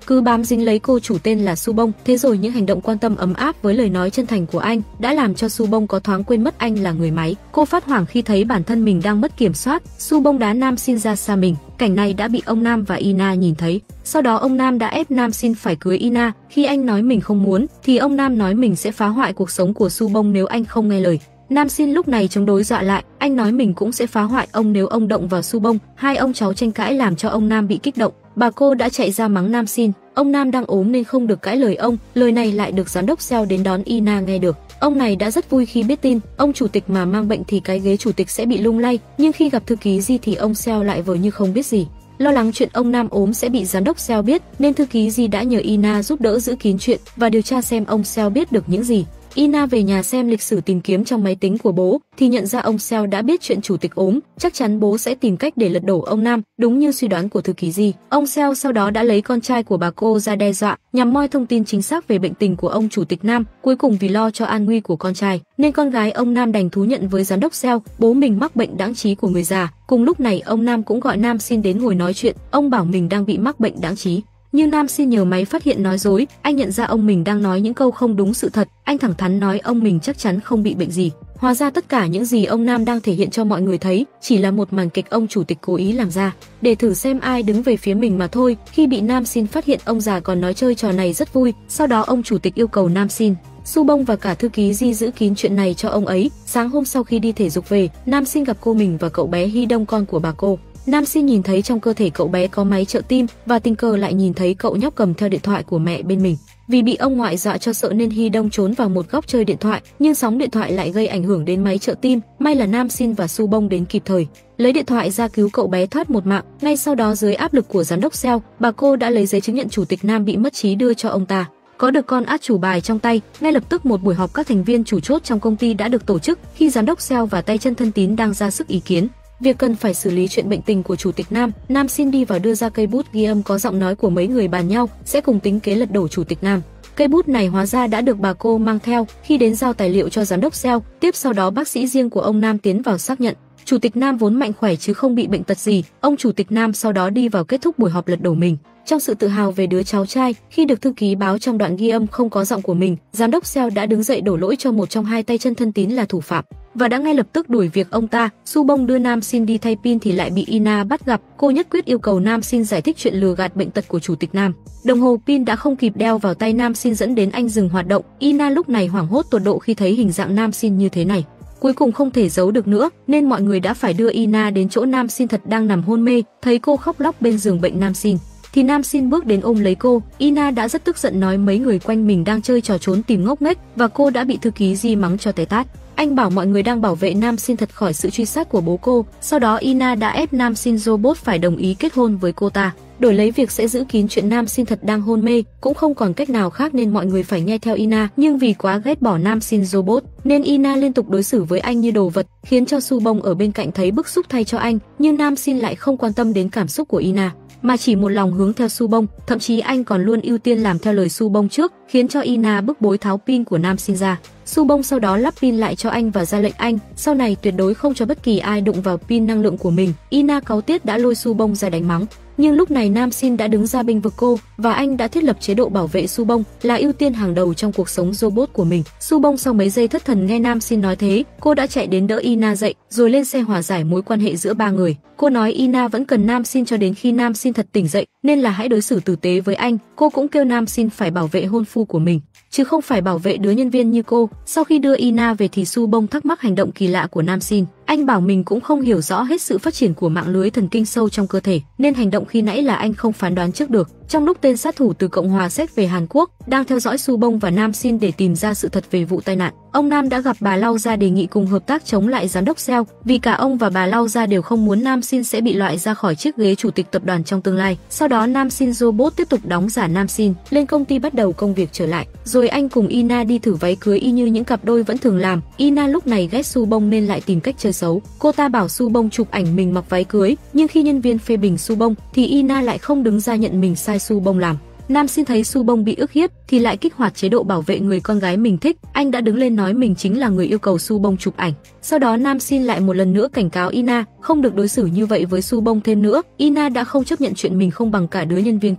cứ bám dính lấy cô chủ tên là Su Bông. Thế rồi những hành động quan tâm ấm áp với lời nói chân thành của anh đã làm cho Su Bông có thoáng quên mất anh là người máy. Cô phát hoảng khi thấy bản thân mình đang mất kiểm soát. Su Bông đá Nam Sin ra xa mình. Cảnh này đã bị ông Nam và Ina nhìn thấy. Sau đó ông Nam đã ép Nam Sin phải cưới Ina. Khi anh nói mình không muốn, thì ông Nam nói mình sẽ phá hoại cuộc sống của Su Bông nếu anh không nghe lời. Nam Sin lúc này chống đối dọa lại, anh nói mình cũng sẽ phá hoại ông nếu ông động vào Su Bông. Hai ông cháu tranh cãi làm cho ông Nam bị kích động. Bà cô đã chạy ra mắng Nam Sin, ông Nam đang ốm nên không được cãi lời ông. Lời này lại được giám đốc Seo đến đón Ina nghe được. Ông này đã rất vui khi biết tin, ông chủ tịch mà mang bệnh thì cái ghế chủ tịch sẽ bị lung lay, nhưng khi gặp thư ký Ji thì ông Seo lại vờ như không biết gì. Lo lắng chuyện ông Nam ốm sẽ bị giám đốc Seo biết, nên thư ký Ji đã nhờ Ina giúp đỡ giữ kín chuyện và điều tra xem ông Seo biết được những gì. Ina về nhà xem lịch sử tìm kiếm trong máy tính của bố thì nhận ra ông Seo đã biết chuyện chủ tịch ốm, chắc chắn bố sẽ tìm cách để lật đổ ông Nam, đúng như suy đoán của thư ký Ji. Ông Seo sau đó đã lấy con trai của bà cô ra đe dọa, nhằm moi thông tin chính xác về bệnh tình của ông chủ tịch Nam. Cuối cùng vì lo cho an nguy của con trai, nên con gái ông Nam đành thú nhận với giám đốc Seo, bố mình mắc bệnh đãng trí của người già. Cùng lúc này ông Nam cũng gọi Nam Sin đến ngồi nói chuyện, ông bảo mình đang bị mắc bệnh đãng trí. Nhưng Nam Sin nhờ máy phát hiện nói dối, anh nhận ra ông mình đang nói những câu không đúng sự thật, anh thẳng thắn nói ông mình chắc chắn không bị bệnh gì. Hóa ra tất cả những gì ông Nam đang thể hiện cho mọi người thấy chỉ là một màn kịch ông chủ tịch cố ý làm ra, để thử xem ai đứng về phía mình mà thôi. Khi bị Nam Sin phát hiện, ông già còn nói chơi trò này rất vui. Sau đó ông chủ tịch yêu cầu Nam Sin, Su Bông và cả thư ký Ji giữ kín chuyện này cho ông ấy. Sáng hôm sau khi đi thể dục về, Nam Sin gặp cô mình và cậu bé Hy Đông, con của bà cô. Nam Sin nhìn thấy trong cơ thể cậu bé có máy trợ tim và tình cờ lại nhìn thấy cậu nhóc cầm theo điện thoại của mẹ bên mình. Vì bị ông ngoại dọa cho sợ nên Hy Đông trốn vào một góc chơi điện thoại, nhưng sóng điện thoại lại gây ảnh hưởng đến máy trợ tim. May là Nam Sin và Su Bông đến kịp thời, lấy điện thoại ra cứu cậu bé thoát một mạng. Ngay sau đó dưới áp lực của giám đốc Seo, bà cô đã lấy giấy chứng nhận chủ tịch Nam bị mất trí đưa cho ông ta. Có được con át chủ bài trong tay, ngay lập tức một buổi họp các thành viên chủ chốt trong công ty đã được tổ chức. Khi giám đốc Seo và tay chân thân tín đang ra sức ý kiến việc cần phải xử lý chuyện bệnh tình của chủ tịch Nam, Nam Sin đi vào đưa ra cây bút ghi âm có giọng nói của mấy người bàn nhau sẽ cùng tính kế lật đổ chủ tịch Nam. Cây bút này hóa ra đã được bà cô mang theo khi đến giao tài liệu cho giám đốc Seo. Tiếp sau đó bác sĩ riêng của ông Nam tiến vào xác nhận chủ tịch Nam vốn mạnh khỏe chứ không bị bệnh tật gì. Ông chủ tịch Nam sau đó đi vào kết thúc buổi họp lật đổ mình. Trong sự tự hào về đứa cháu trai, khi được thư ký báo trong đoạn ghi âm không có giọng của mình, giám đốc Seo đã đứng dậy đổ lỗi cho một trong hai tay chân thân tín là thủ phạm và đã ngay lập tức đuổi việc ông ta. Su Bông đưa Nam Sin đi thay pin thì lại bị Ina bắt gặp. Cô nhất quyết yêu cầu Nam Sin giải thích chuyện lừa gạt bệnh tật của chủ tịch Nam. Đồng hồ pin đã không kịp đeo vào tay Nam Sin dẫn đến anh dừng hoạt động. Ina lúc này hoảng hốt tột độ khi thấy hình dạng Nam Sin như thế này. Cuối cùng không thể giấu được nữa nên mọi người đã phải đưa Ina đến chỗ Nam Sin thật đang nằm hôn mê. Thấy cô khóc lóc bên giường bệnh Nam Sin thì Nam Sin bước đến ôm lấy cô. Ina đã rất tức giận nói mấy người quanh mình đang chơi trò trốn tìm ngốc nghếch và cô đã bị thư ký Ji mắng cho té tát. Anh bảo mọi người đang bảo vệ Nam Sin thật khỏi sự truy sát của bố cô. Sau đó Ina đã ép Nam Sin robot phải đồng ý kết hôn với cô ta, đổi lấy việc sẽ giữ kín chuyện Nam Sin thật đang hôn mê. Cũng không còn cách nào khác nên mọi người phải nghe theo Ina, nhưng vì quá ghét bỏ Nam Sin robot nên Ina liên tục đối xử với anh như đồ vật, khiến cho Su Bông ở bên cạnh thấy bức xúc thay cho anh. Nhưng Nam Sin lại không quan tâm đến cảm xúc của Ina mà chỉ một lòng hướng theo Su Bông, thậm chí anh còn luôn ưu tiên làm theo lời Su Bông trước, khiến cho Ina bức bối tháo pin của Nam Sin ra. Su Bông sau đó lắp pin lại cho anh và ra lệnh anh sau này tuyệt đối không cho bất kỳ ai đụng vào pin năng lượng của mình. Ina cáu tiết đã lôi Su Bông ra đánh mắng. Nhưng lúc này Nam Sin đã đứng ra bênh vực cô và anh đã thiết lập chế độ bảo vệ Su Bông là ưu tiên hàng đầu trong cuộc sống robot của mình. Su Bông sau mấy giây thất thần nghe Nam Sin nói thế, cô đã chạy đến đỡ Ina dậy rồi lên xe hòa giải mối quan hệ giữa ba người. Cô nói Ina vẫn cần Nam Sin cho đến khi Nam Sin thật tỉnh dậy nên là hãy đối xử tử tế với anh. Cô cũng kêu Nam Sin phải bảo vệ hôn phu của mình chứ không phải bảo vệ đứa nhân viên như cô. Sau khi đưa Ina về thì Su Bông thắc mắc hành động kỳ lạ của Nam Sin. Anh bảo mình cũng không hiểu rõ hết sự phát triển của mạng lưới thần kinh sâu trong cơ thể nên hành động khi nãy là anh không phán đoán trước được. Trong lúc tên sát thủ từ Cộng hòa Séc về Hàn Quốc đang theo dõi Su Bông và Nam Sin để tìm ra sự thật về vụ tai nạn, ông Nam đã gặp bà Lau Gia đề nghị cùng hợp tác chống lại giám đốc Seo, vì cả ông và bà Lau Gia đều không muốn Nam Sin sẽ bị loại ra khỏi chiếc ghế chủ tịch tập đoàn trong tương lai. Sau đó Nam Sin robot tiếp tục đóng giả Nam Sin lên công ty bắt đầu công việc trở lại, rồi anh cùng Ina đi thử váy cưới y như những cặp đôi vẫn thường làm. Ina lúc này ghét Su Bông nên lại tìm cách chơi xấu. Cô ta bảo Su Bông chụp ảnh mình mặc váy cưới, nhưng khi nhân viên phê bình Su Bông thì Ina lại không đứng ra nhận mình sai Su Bông làm. Nam Sin thấy Su Bông bị ức hiếp thì lại kích hoạt chế độ bảo vệ người con gái mình thích. Anh đã đứng lên nói mình chính là người yêu cầu Su Bông chụp ảnh. Sau đó Nam Sin lại một lần nữa cảnh cáo Ina không được đối xử như vậy với Su Bông thêm nữa. Ina đã không chấp nhận chuyện mình không bằng cả đứa nhân viên quèn.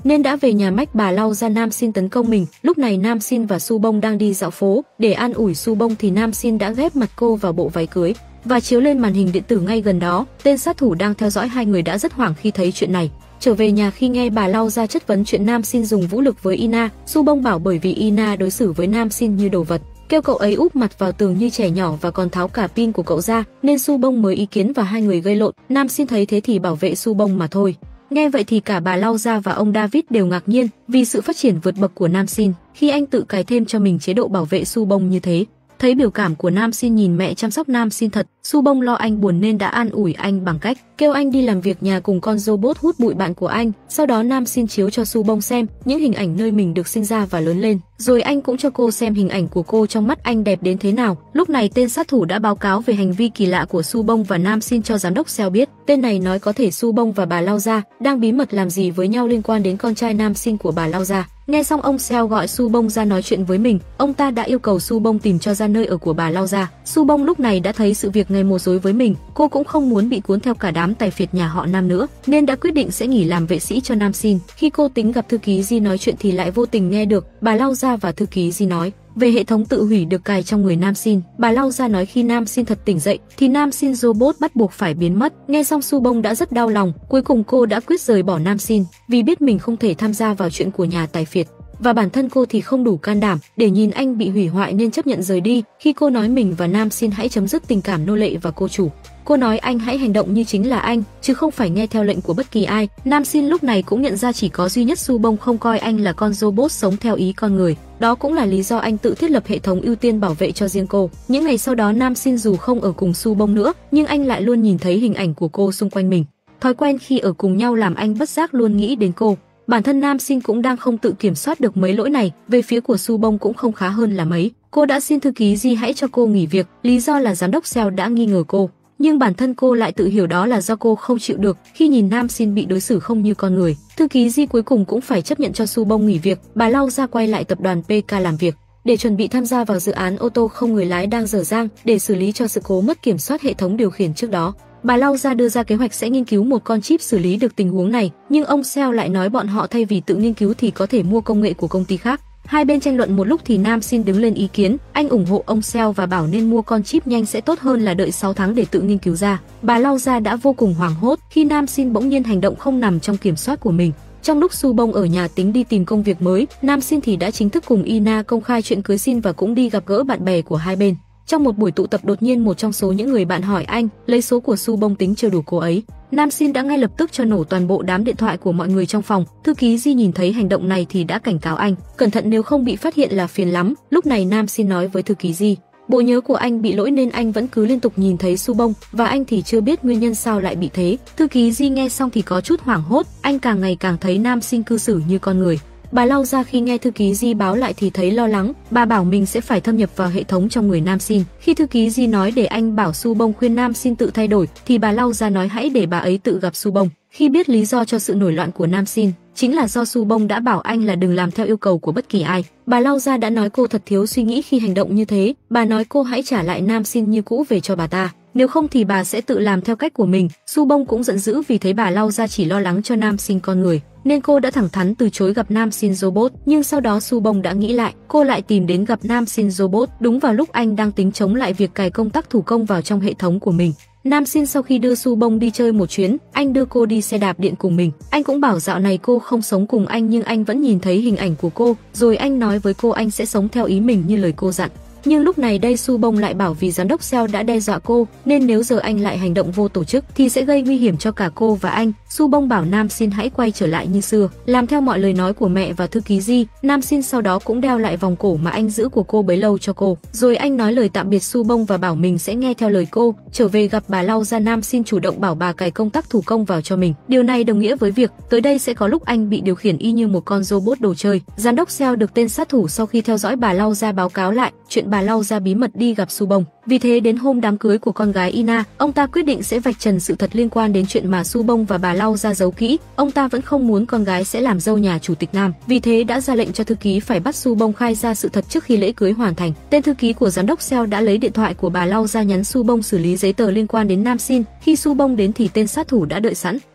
nên đã về nhà mách bà Lau ra Nam Xin tấn công mình. Lúc này Nam Xin và Su Bông đang đi dạo phố, để an ủi Su Bông thì Nam Xin đã ghép mặt cô vào bộ váy cưới và chiếu lên màn hình điện tử ngay gần đó. Tên sát thủ đang theo dõi hai người đã rất hoảng khi thấy chuyện này. Trở về nhà khi nghe bà Lau ra chất vấn chuyện Nam Xin dùng vũ lực với Ina, Su Bông bảo bởi vì Ina đối xử với Nam Xin như đồ vật, kêu cậu ấy úp mặt vào tường như trẻ nhỏ và còn tháo cả pin của cậu ra, nên Su Bông mới ý kiến và hai người gây lộn. Nam Xin thấy thế thì bảo vệ Su Bông mà thôi. Nghe vậy thì cả bà Lau ra và ông David đều ngạc nhiên vì sự phát triển vượt bậc của Nam Xin khi anh tự cài thêm cho mình chế độ bảo vệ Su Bông như thế. Thấy biểu cảm của Nam Xin nhìn mẹ chăm sóc Nam Xin thật, Su Bông lo anh buồn nên đã an ủi anh bằng cách kêu anh đi làm việc nhà cùng con robot hút bụi bạn của anh. Sau đó Nam Xin chiếu cho Su Bông xem những hình ảnh nơi mình được sinh ra và lớn lên, rồi anh cũng cho cô xem hình ảnh của cô trong mắt anh đẹp đến thế nào. Lúc này tên sát thủ đã báo cáo về hành vi kỳ lạ của Su Bông và Nam Xin cho giám đốc Seo biết. Tên này nói có thể Su Bông và bà Lau Ra đang bí mật làm gì với nhau liên quan đến con trai Nam Xin của bà Lau Ra. Nghe xong ông Seo gọi Su Bông ra nói chuyện với mình, ông ta đã yêu cầu Su Bông tìm cho ra nơi ở của bà Lau Ra. Su Bông lúc này đã thấy sự việc ngày một rối với mình, cô cũng không muốn bị cuốn theo cả đám tài phiệt nhà họ Nam nữa, nên đã quyết định sẽ nghỉ làm vệ sĩ cho Nam Xin. Khi cô tính gặp thư ký Ji nói chuyện thì lại vô tình nghe được bà Lau Ra và thư ký Ji nói về hệ thống tự hủy được cài trong người Nam Xin. Bà Lau Ra nói khi Nam Xin thật tỉnh dậy thì Nam Xin robot bắt buộc phải biến mất. Nghe xong Su Bông đã rất đau lòng, cuối cùng cô đã quyết rời bỏ Nam Xin vì biết mình không thể tham gia vào chuyện của nhà tài phiệt. Và bản thân cô thì không đủ can đảm để nhìn anh bị hủy hoại nên chấp nhận rời đi. Khi cô nói mình và Nam Xin hãy chấm dứt tình cảm nô lệ và cô chủ, cô nói anh hãy hành động như chính là anh, chứ không phải nghe theo lệnh của bất kỳ ai. Nam Xin lúc này cũng nhận ra chỉ có duy nhất Su Bông không coi anh là con robot sống theo ý con người. Đó cũng là lý do anh tự thiết lập hệ thống ưu tiên bảo vệ cho riêng cô. Những ngày sau đó Nam Xin dù không ở cùng Su Bông nữa, nhưng anh lại luôn nhìn thấy hình ảnh của cô xung quanh mình. Thói quen khi ở cùng nhau làm anh bất giác luôn nghĩ đến cô. Bản thân Nam Xin cũng đang không tự kiểm soát được mấy lỗi này. Về phía của Su Bông cũng không khá hơn là mấy. Cô đã xin thư ký Ji hãy cho cô nghỉ việc, lý do là giám đốc Seo đã nghi ngờ cô. Nhưng bản thân cô lại tự hiểu đó là do cô không chịu được khi nhìn Nam Xin bị đối xử không như con người. Thư ký Ji cuối cùng cũng phải chấp nhận cho Su Bông nghỉ việc. Bà Lau Ra quay lại tập đoàn PK làm việc để chuẩn bị tham gia vào dự án ô tô không người lái đang dở dang để xử lý cho sự cố mất kiểm soát hệ thống điều khiển trước đó. Bà Lau Ra đưa ra kế hoạch sẽ nghiên cứu một con chip xử lý được tình huống này, nhưng ông Seo lại nói bọn họ thay vì tự nghiên cứu thì có thể mua công nghệ của công ty khác. Hai bên tranh luận một lúc thì Nam Xin đứng lên ý kiến, anh ủng hộ ông Seo và bảo nên mua con chip nhanh sẽ tốt hơn là đợi 6 tháng để tự nghiên cứu ra. Bà Lau Ra đã vô cùng hoảng hốt khi Nam Xin bỗng nhiên hành động không nằm trong kiểm soát của mình. Trong lúc Su Bông ở nhà tính đi tìm công việc mới, Nam Xin thì đã chính thức cùng Ina công khai chuyện cưới xin và cũng đi gặp gỡ bạn bè của hai bên. Trong một buổi tụ tập đột nhiên một trong số những người bạn hỏi anh lấy số của Su Bông tính trêu đùa cô ấy. Nam Xin đã ngay lập tức cho nổ toàn bộ đám điện thoại của mọi người trong phòng. Thư ký Ji nhìn thấy hành động này thì đã cảnh cáo anh, cẩn thận nếu không bị phát hiện là phiền lắm. Lúc này Nam Xin nói với thư ký Ji, bộ nhớ của anh bị lỗi nên anh vẫn cứ liên tục nhìn thấy Su Bông và anh thì chưa biết nguyên nhân sao lại bị thế. Thư ký Ji nghe xong thì có chút hoảng hốt, anh càng ngày càng thấy Nam Xin cư xử như con người. Bà Lau Ra khi nghe thư ký Ji báo lại thì thấy lo lắng, bà bảo mình sẽ phải thâm nhập vào hệ thống trong người Nam Xin. Khi thư ký Ji nói để anh bảo Su Bông khuyên Nam Xin tự thay đổi thì bà Lau Ra nói hãy để bà ấy tự gặp Su Bông. Khi biết lý do cho sự nổi loạn của Nam Xin chính là do Su Bông đã bảo anh là đừng làm theo yêu cầu của bất kỳ ai. Bà Lau Ra đã nói cô thật thiếu suy nghĩ khi hành động như thế. Bà nói cô hãy trả lại Nam Xin như cũ về cho bà ta, nếu không thì bà sẽ tự làm theo cách của mình. Su Bông cũng giận dữ vì thấy bà Lau Ra chỉ lo lắng cho Nam Xin con người nên cô đã thẳng thắn từ chối gặp Nam Xin robot. Nhưng sau đó Su Bông đã nghĩ lại, cô lại tìm đến gặp Nam Xin robot đúng vào lúc anh đang tính chống lại việc cài công tắc thủ công vào trong hệ thống của mình. Nam Xin sau khi đưa Su Bông đi chơi một chuyến, anh đưa cô đi xe đạp điện cùng mình. Anh cũng bảo dạo này cô không sống cùng anh nhưng anh vẫn nhìn thấy hình ảnh của cô, rồi anh nói với cô anh sẽ sống theo ý mình như lời cô dặn. Nhưng lúc này đây Su Bông lại bảo vì giám đốc Seo đã đe dọa cô nên nếu giờ anh lại hành động vô tổ chức thì sẽ gây nguy hiểm cho cả cô và anh. Su Bông bảo Nam Xin hãy quay trở lại như xưa, làm theo mọi lời nói của mẹ và thư ký Ji. Nam Xin sau đó cũng đeo lại vòng cổ mà anh giữ của cô bấy lâu cho cô. Rồi anh nói lời tạm biệt Su Bông và bảo mình sẽ nghe theo lời cô. Trở về gặp bà Lau Ra, Nam Xin chủ động bảo bà cài công tắc thủ công vào cho mình. Điều này đồng nghĩa với việc tới đây sẽ có lúc anh bị điều khiển y như một con robot đồ chơi. Giám đốc Seo được tên sát thủ sau khi theo dõi bà Lau Ra báo cáo lại chuyện bà Lau Ra bí mật đi gặp Su Bông. Vì thế đến hôm đám cưới của con gái Ina, ông ta quyết định sẽ vạch trần sự thật liên quan đến chuyện mà Su Bông và bà Lau Ra giấu kỹ. Ông ta vẫn không muốn con gái sẽ làm dâu nhà chủ tịch Nam, vì thế đã ra lệnh cho thư ký phải bắt Su Bông khai ra sự thật trước khi lễ cưới hoàn thành. Tên thư ký của giám đốc Seo đã lấy điện thoại của bà Lau Ra nhắn Su Bông xử lý giấy tờ liên quan đến Nam Xin. Khi Su Bông đến thì tên sát thủ đã đợi sẵn.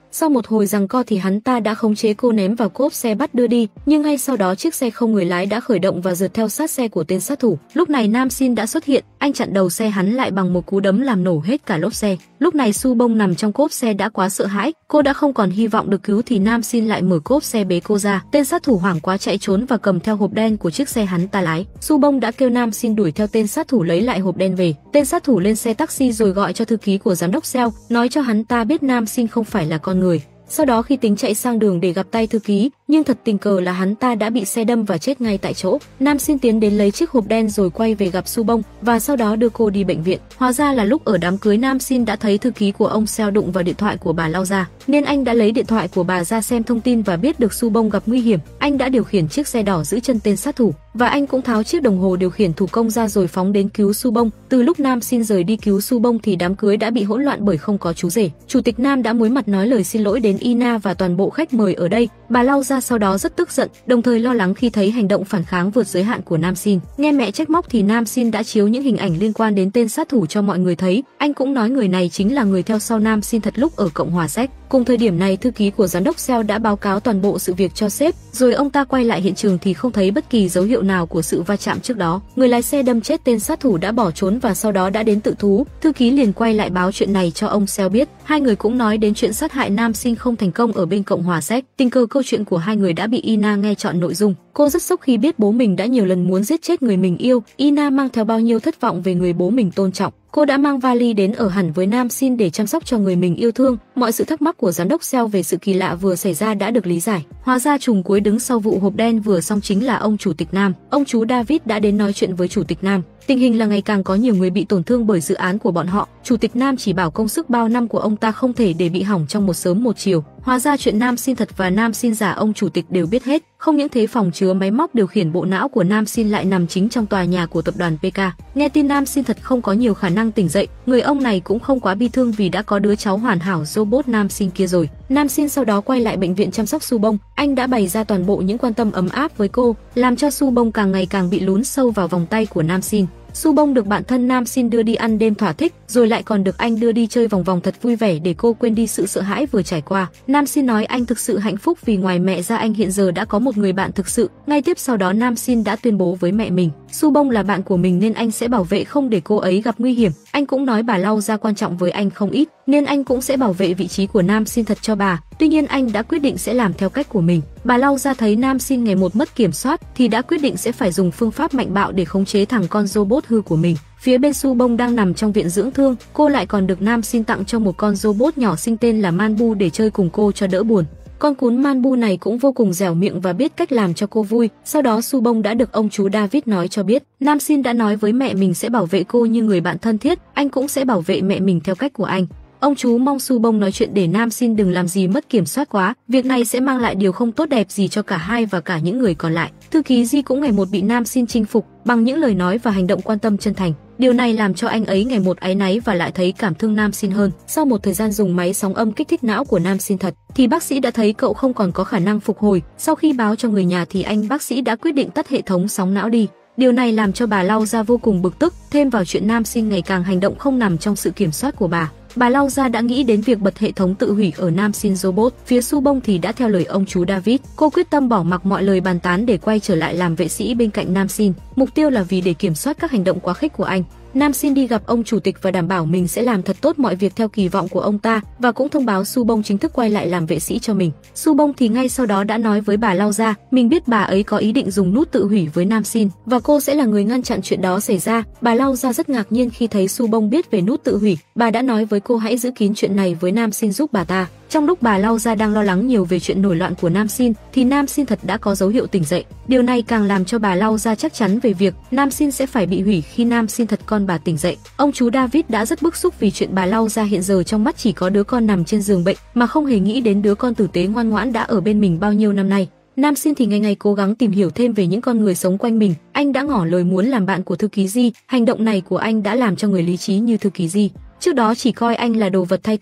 Sau một hồi giằng co thì hắn ta đã khống chế cô ném vào cốp xe bắt đưa đi, nhưng ngay sau đó chiếc xe không người lái đã khởi động và rượt theo sát xe của tên sát thủ. Lúc này Nam Sin đã xuất hiện, anh chặn đầu xe hắn lại bằng một cú đấm làm nổ hết cả lốp xe. Lúc này Su Bông nằm trong cốp xe đã quá sợ hãi, cô đã không còn hy vọng được cứu thì Nam Sin lại mở cốp xe bế cô ra. Tên sát thủ hoảng quá chạy trốn và cầm theo hộp đen của chiếc xe hắn ta lái. Su Bông đã kêu Nam Sin đuổi theo tên sát thủ lấy lại hộp đen về. Tên sát thủ lên xe taxi rồi gọi cho thư ký của giám đốc Seo, nói cho hắn ta biết Nam Sin không phải là con người. Sau đó khi tính chạy sang đường để gặp tay thư ký, nhưng thật tình cờ là hắn ta đã bị xe đâm và chết ngay tại chỗ. Nam Sin tiến đến lấy chiếc hộp đen rồi quay về gặp Su Bông và sau đó đưa cô đi bệnh viện. Hóa ra là lúc ở đám cưới Nam Sin đã thấy thư ký của ông Seo đụng vào điện thoại của bà Lao ra, nên anh đã lấy điện thoại của bà ra xem thông tin và biết được Su Bông gặp nguy hiểm. Anh đã điều khiển chiếc xe đỏ giữ chân tên sát thủ và anh cũng tháo chiếc đồng hồ điều khiển thủ công ra rồi phóng đến cứu Su Bông. Từ lúc Nam Sin rời đi cứu Su Bông thì đám cưới đã bị hỗn loạn bởi không có chú rể. Chủ tịch Nam đã muối mặt nói lời xin lỗi đến Ina và toàn bộ khách mời ở đây. Bà Lao ra sau đó rất tức giận, đồng thời lo lắng khi thấy hành động phản kháng vượt giới hạn của Nam Sin. Nghe mẹ trách móc thì Nam Sin đã chiếu những hình ảnh liên quan đến tên sát thủ cho mọi người thấy. Anh cũng nói người này chính là người theo sau Nam Sin thật lúc ở Cộng hòa Séc. Cùng thời điểm này, thư ký của giám đốc Seo đã báo cáo toàn bộ sự việc cho sếp, rồi ông ta quay lại hiện trường thì không thấy bất kỳ dấu hiệu nào của sự va chạm trước đó. Người lái xe đâm chết tên sát thủ đã bỏ trốn và sau đó đã đến tự thú. Thư ký liền quay lại báo chuyện này cho ông Seo biết. Hai người cũng nói đến chuyện sát hại Nam Sin không thành công ở bên Cộng hòa Séc. Tình cờ câu chuyện của hai người đã bị Ina nghe trọn nội dung. Cô rất sốc khi biết bố mình đã nhiều lần muốn giết chết người mình yêu. Ina mang theo bao nhiêu thất vọng về người bố mình tôn trọng. Cô đã mang vali đến ở hẳn với Nam Sin để chăm sóc cho người mình yêu thương. Mọi sự thắc mắc của giám đốc Seo về sự kỳ lạ vừa xảy ra đã được lý giải. Hóa ra trùm cuối đứng sau vụ hộp đen vừa xong chính là ông chủ tịch Nam. Ông chú David đã đến nói chuyện với chủ tịch Nam. Tình hình là ngày càng có nhiều người bị tổn thương bởi dự án của bọn họ. Chủ tịch Nam chỉ bảo công sức bao năm của ông ta không thể để bị hỏng trong một sớm một chiều. Hóa ra chuyện Nam Sin thật và Nam Sin giả ông chủ tịch đều biết hết. Không những thế, phòng chứa máy móc điều khiển bộ não của Nam Sin lại nằm chính trong tòa nhà của tập đoàn PK. Nghe tin Nam Sin thật không có nhiều khả năng tỉnh dậy, người ông này cũng không quá bi thương vì đã có đứa cháu hoàn hảo robot Nam Sin kia rồi. Nam Sin sau đó quay lại bệnh viện chăm sóc Su Bông. Anh đã bày ra toàn bộ những quan tâm ấm áp với cô, làm cho Su Bông càng ngày càng bị lún sâu vào vòng tay của Nam Sin. Su Bông được bạn thân Nam Sin đưa đi ăn đêm thỏa thích, rồi lại còn được anh đưa đi chơi vòng vòng thật vui vẻ để cô quên đi sự sợ hãi vừa trải qua. Nam Sin nói anh thực sự hạnh phúc vì ngoài mẹ ra anh hiện giờ đã có một người bạn thực sự. Ngay tiếp sau đó Nam Sin đã tuyên bố với mẹ mình, Su Bông là bạn của mình nên anh sẽ bảo vệ không để cô ấy gặp nguy hiểm. Anh cũng nói bà Lau ra quan trọng với anh không ít, nên anh cũng sẽ bảo vệ vị trí của Nam Sin thật cho bà. Tuy nhiên anh đã quyết định sẽ làm theo cách của mình. Bà Lau ra thấy Nam Sin ngày một mất kiểm soát thì đã quyết định sẽ phải dùng phương pháp mạnh bạo để khống chế thằng con robot hư của mình. Phía bên Su Bông đang nằm trong viện dưỡng thương, cô lại còn được Nam Sin tặng cho một con robot nhỏ xinh tên là Manbu để chơi cùng cô cho đỡ buồn. Con cún Manbu này cũng vô cùng dẻo miệng và biết cách làm cho cô vui. Sau đó Su Bông đã được ông chú David nói cho biết, Nam Sin đã nói với mẹ mình sẽ bảo vệ cô như người bạn thân thiết, anh cũng sẽ bảo vệ mẹ mình theo cách của anh. Ông chú mong Su Bông nói chuyện để Nam Sin đừng làm gì mất kiểm soát quá, việc này sẽ mang lại điều không tốt đẹp gì cho cả hai và cả những người còn lại. Thư ký Ji cũng ngày một bị Nam Sin chinh phục bằng những lời nói và hành động quan tâm chân thành. Điều này làm cho anh ấy ngày một áy náy và lại thấy cảm thương Nam Sin hơn. Sau một thời gian dùng máy sóng âm kích thích não của Nam Sin thật, thì bác sĩ đã thấy cậu không còn có khả năng phục hồi. Sau khi báo cho người nhà thì anh bác sĩ đã quyết định tắt hệ thống sóng não đi. Điều này làm cho bà Lau ra vô cùng bực tức, thêm vào chuyện Nam Sin ngày càng hành động không nằm trong sự kiểm soát của bà. Bà Lau ra đã nghĩ đến việc bật hệ thống tự hủy ở Nam Sin robot. Phía Su Bông thì đã theo lời ông chú David, cô quyết tâm bỏ mặc mọi lời bàn tán để quay trở lại làm vệ sĩ bên cạnh Nam Sin. Mục tiêu là vì để kiểm soát các hành động quá khích của anh. Nam Sin đi gặp ông chủ tịch và đảm bảo mình sẽ làm thật tốt mọi việc theo kỳ vọng của ông ta và cũng thông báo Su Bông chính thức quay lại làm vệ sĩ cho mình. Su Bông thì ngay sau đó đã nói với bà Lau ra, mình biết bà ấy có ý định dùng nút tự hủy với Nam Sin và cô sẽ là người ngăn chặn chuyện đó xảy ra. Bà Lau ra rất ngạc nhiên khi thấy Su Bông biết về nút tự hủy. Bà đã nói với cô hãy giữ kín chuyện này với Nam Sin giúp bà ta. Trong lúc bà Lau ra đang lo lắng nhiều về chuyện nổi loạn của Nam Sin thì Nam Sin thật đã có dấu hiệu tỉnh dậy. Điều này càng làm cho bà Lau ra chắc chắn về việc Nam Sin sẽ phải bị hủy khi Nam Sin thật con bà tỉnh dậy. Ông chú David đã rất bức xúc vì chuyện bà Lau ra hiện giờ trong mắt chỉ có đứa con nằm trên giường bệnh mà không hề nghĩ đến đứa con tử tế ngoan ngoãn đã ở bên mình bao nhiêu năm nay. Nam Sin thì ngày ngày cố gắng tìm hiểu thêm về những con người sống quanh mình. Anh đã ngỏ lời muốn làm bạn của thư ký Ji. Hành động này của anh đã làm cho người lý trí như thư ký Ji trước đó chỉ coi anh là đồ vật thay thế,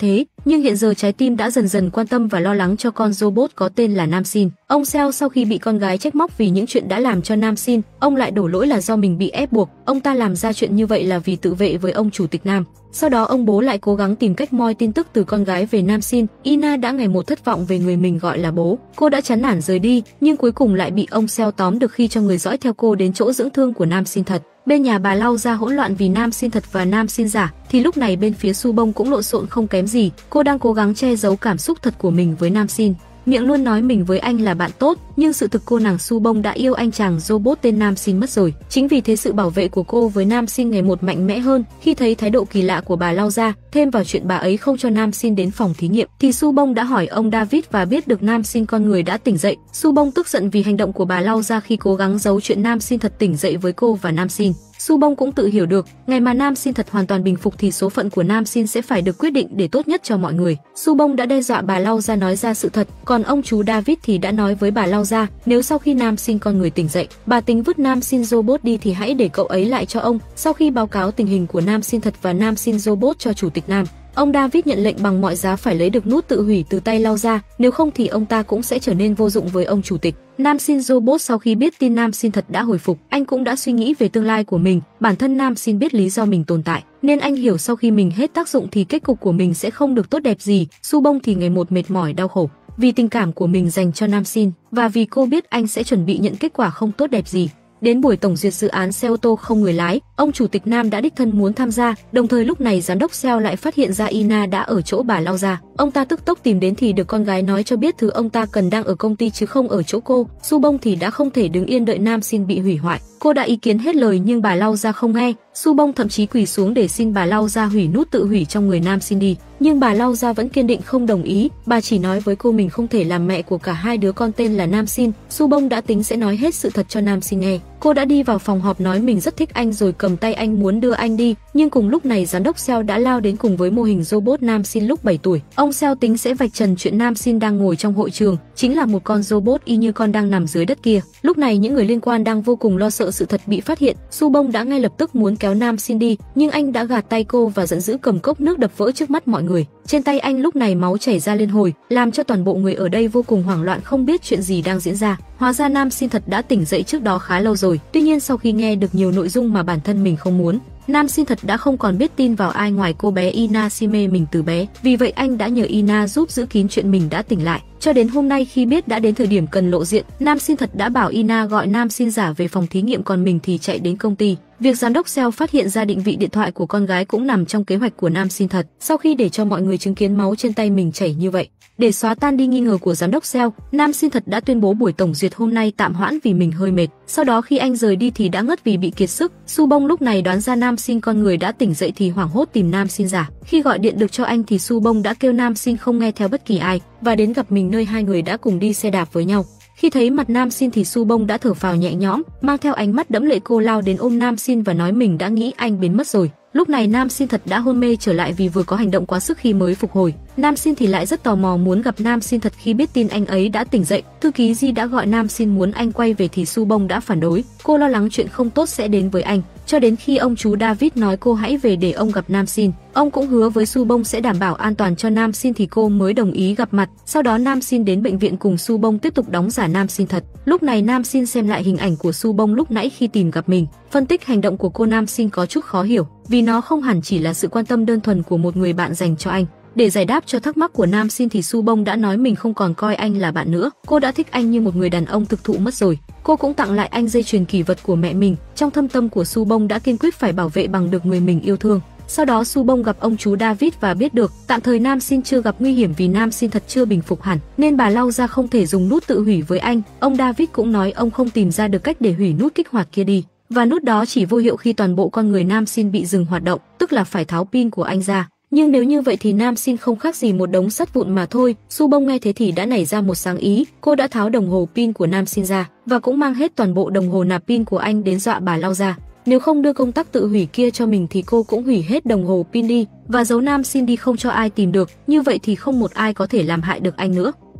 nhưng hiện giờ trái tim đã dần dần quan tâm và lo lắng cho con robot có tên là Nam Xin. Ông Seo sau khi bị con gái trách móc vì những chuyện đã làm cho Nam Xin, ông lại đổ lỗi là do mình bị ép buộc, ông ta làm ra chuyện như vậy là vì tự vệ với ông chủ tịch Nam. Sau đó ông bố lại cố gắng tìm cách moi tin tức từ con gái về Nam Xin. Ina đã ngày một thất vọng về người mình gọi là bố. Cô đã chán nản rời đi, nhưng cuối cùng lại bị ông Seo tóm được khi cho người dõi theo cô đến chỗ dưỡng thương của Nam Xin thật. Bên nhà bà Lau ra hỗn loạn vì Nam Xin thật và Nam Xin giả, thì lúc này bên phía Su Bông cũng lộn xộn không kém gì. Cô đang cố gắng che giấu cảm xúc thật của mình với Nam Xin, miệng luôn nói mình với anh là bạn tốt, nhưng sự thực cô nàng Su Bông đã yêu anh chàng robot tên Nam Xin mất rồi. Chính vì thế sự bảo vệ của cô với Nam Xin ngày một mạnh mẽ hơn. Khi thấy thái độ kỳ lạ của bà Lau ra, thêm vào chuyện bà ấy không cho Nam Xin đến phòng thí nghiệm, thì Su Bông đã hỏi ông David và biết được Nam Xin con người đã tỉnh dậy. Su Bông tức giận vì hành động của bà Lau ra khi cố gắng giấu chuyện Nam Xin thật tỉnh dậy với cô và Nam Xin. Su Bông cũng tự hiểu được, ngày mà Nam Xin thật hoàn toàn bình phục thì số phận của Nam Xin sẽ phải được quyết định để tốt nhất cho mọi người. Su Bông đã đe dọa bà Lau ra nói ra sự thật, còn ông chú David thì đã nói với bà Lau ra, nếu sau khi Nam Xin con người tỉnh dậy, bà tính vứt Nam Xin robot đi thì hãy để cậu ấy lại cho ông. Sau khi báo cáo tình hình của Nam Xin thật và Nam Xin robot cho chủ tịch Nam, ông David nhận lệnh bằng mọi giá phải lấy được nút tự hủy từ tay Lau ra, nếu không thì ông ta cũng sẽ trở nên vô dụng với ông chủ tịch. Nam Xin robot sau khi biết tin Nam Xin thật đã hồi phục, anh cũng đã suy nghĩ về tương lai của mình. Bản thân Nam Xin biết lý do mình tồn tại, nên anh hiểu sau khi mình hết tác dụng thì kết cục của mình sẽ không được tốt đẹp gì. Su Bông thì ngày một mệt mỏi đau khổ vì tình cảm của mình dành cho Nam Xin và vì cô biết anh sẽ chuẩn bị nhận kết quả không tốt đẹp gì. Đến buổi tổng duyệt dự án xe ô tô không người lái, ông chủ tịch Nam đã đích thân muốn tham gia, đồng thời lúc này giám đốc Seo lại phát hiện ra Ina đã ở chỗ bà Lau ra. Ông ta tức tốc tìm đến thì được con gái nói cho biết thứ ông ta cần đang ở công ty chứ không ở chỗ cô. Su Bông thì đã không thể đứng yên đợi Nam Xin bị hủy hoại. Cô đã ý kiến hết lời nhưng bà Lau ra không nghe. Su Bông thậm chí quỳ xuống để xin bà Lau ra hủy nút tự hủy trong người Nam Xin đi, nhưng bà Lau ra vẫn kiên định không đồng ý. Bà chỉ nói với cô mình không thể làm mẹ của cả hai đứa con tên là Nam Xin. Su Bông đã tính sẽ nói hết sự thật cho Nam Xin nghe. Cô đã đi vào phòng họp nói mình rất thích anh rồi cầm tay anh muốn đưa anh đi, nhưng cùng lúc này giám đốc Seo đã lao đến cùng với mô hình robot Nam Xin lúc 7 tuổi. Ông Seo tính sẽ vạch trần chuyện Nam Xin đang ngồi trong hội trường chính là một con robot y như con đang nằm dưới đất kia. Lúc này những người liên quan đang vô cùng lo sợ sự thật bị phát hiện. Su Bông đã ngay lập tức muốn kéo Nam Xin đi, nhưng anh đã gạt tay cô và giận dữ cầm cốc nước đập vỡ trước mắt mọi người. Trên tay anh lúc này máu chảy ra liên hồi, làm cho toàn bộ người ở đây vô cùng hoảng loạn không biết chuyện gì đang diễn ra. Hóa ra Nam Xin thật đã tỉnh dậy trước đó khá lâu rồi. Tuy nhiên sau khi nghe được nhiều nội dung mà bản thân mình không muốn, Nam Xin thật đã không còn biết tin vào ai ngoài cô bé Ina si mê mình từ bé. Vì vậy anh đã nhờ Ina giúp giữ kín chuyện mình đã tỉnh lại. Cho đến hôm nay khi biết đã đến thời điểm cần lộ diện, Nam Xin thật đã bảo Ina gọi Nam Xin giả về phòng thí nghiệm, còn mình thì chạy đến công ty. Việc giám đốc Seo phát hiện ra định vị điện thoại của con gái cũng nằm trong kế hoạch của Nam Xin thật. Sau khi để cho mọi người chứng kiến máu trên tay mình chảy như vậy, để xóa tan đi nghi ngờ của giám đốc Seo, Nam Xin thật đã tuyên bố buổi tổng duyệt hôm nay tạm hoãn vì mình hơi mệt. Sau đó khi anh rời đi thì đã ngất vì bị kiệt sức. Su Bông lúc này đoán ra Nam Xin con người đã tỉnh dậy thì hoảng hốt tìm Nam Xin giả. Khi gọi điện được cho anh thì Su Bông đã kêu Nam Xin không nghe theo bất kỳ ai và đến gặp mình nơi hai người đã cùng đi xe đạp với nhau. Khi thấy mặt Nam Xin thì Su Bông đã thở phào nhẹ nhõm, mang theo ánh mắt đẫm lệ cô lao đến ôm Nam Xin và nói mình đã nghĩ anh biến mất rồi. Lúc này Nam Xin thật đã hôn mê trở lại vì vừa có hành động quá sức khi mới phục hồi. Nam Xin thì lại rất tò mò muốn gặp Nam Xin thật khi biết tin anh ấy đã tỉnh dậy. Thư ký Ji đã gọi Nam Xin muốn anh quay về thì Su Bông đã phản đối. Cô lo lắng chuyện không tốt sẽ đến với anh. Cho đến khi ông chú David nói cô hãy về để ông gặp Nam Xin, ông cũng hứa với Su Bông sẽ đảm bảo an toàn cho Nam Xin thì cô mới đồng ý gặp mặt. Sau đó Nam Xin đến bệnh viện cùng Su Bông tiếp tục đóng giả Nam Xin thật. Lúc này Nam Xin xem lại hình ảnh của Su Bông lúc nãy khi tìm gặp mình, phân tích hành động của cô Nam Xin có chút khó hiểu, vì nó không hẳn chỉ là sự quan tâm đơn thuần của một người bạn dành cho anh. Để giải đáp cho thắc mắc của Nam Xin thì Su Bông đã nói mình không còn coi anh là bạn nữa, cô đã thích anh như một người đàn ông thực thụ mất rồi. Cô cũng tặng lại anh dây chuyền kỷ vật của mẹ mình. Trong thâm tâm của Su Bông đã kiên quyết phải bảo vệ bằng được người mình yêu thương. Sau đó Su Bông gặp ông chú David và biết được tạm thời Nam Xin chưa gặp nguy hiểm vì Nam Xin thật chưa bình phục hẳn, nên bà Lau ra không thể dùng nút tự hủy với anh. Ông David cũng nói ông không tìm ra được cách để hủy nút kích hoạt kia đi, và nút đó chỉ vô hiệu khi toàn bộ con người Nam Xin bị dừng hoạt động, tức là phải tháo pin của anh ra. Nhưng nếu như vậy thì Nam Xin không khác gì một đống sắt vụn mà thôi. Su Bông nghe thế thì đã nảy ra một sáng ý, cô đã tháo đồng hồ pin của Nam Xin ra và cũng mang hết toàn bộ đồng hồ nạp pin của anh đến dọa bà Lau ra. Nếu không đưa công tắc tự hủy kia cho mình thì cô cũng hủy hết đồng hồ pin đi và giấu Nam Xin đi không cho ai tìm được, như vậy thì không một ai có thể làm hại được anh nữa.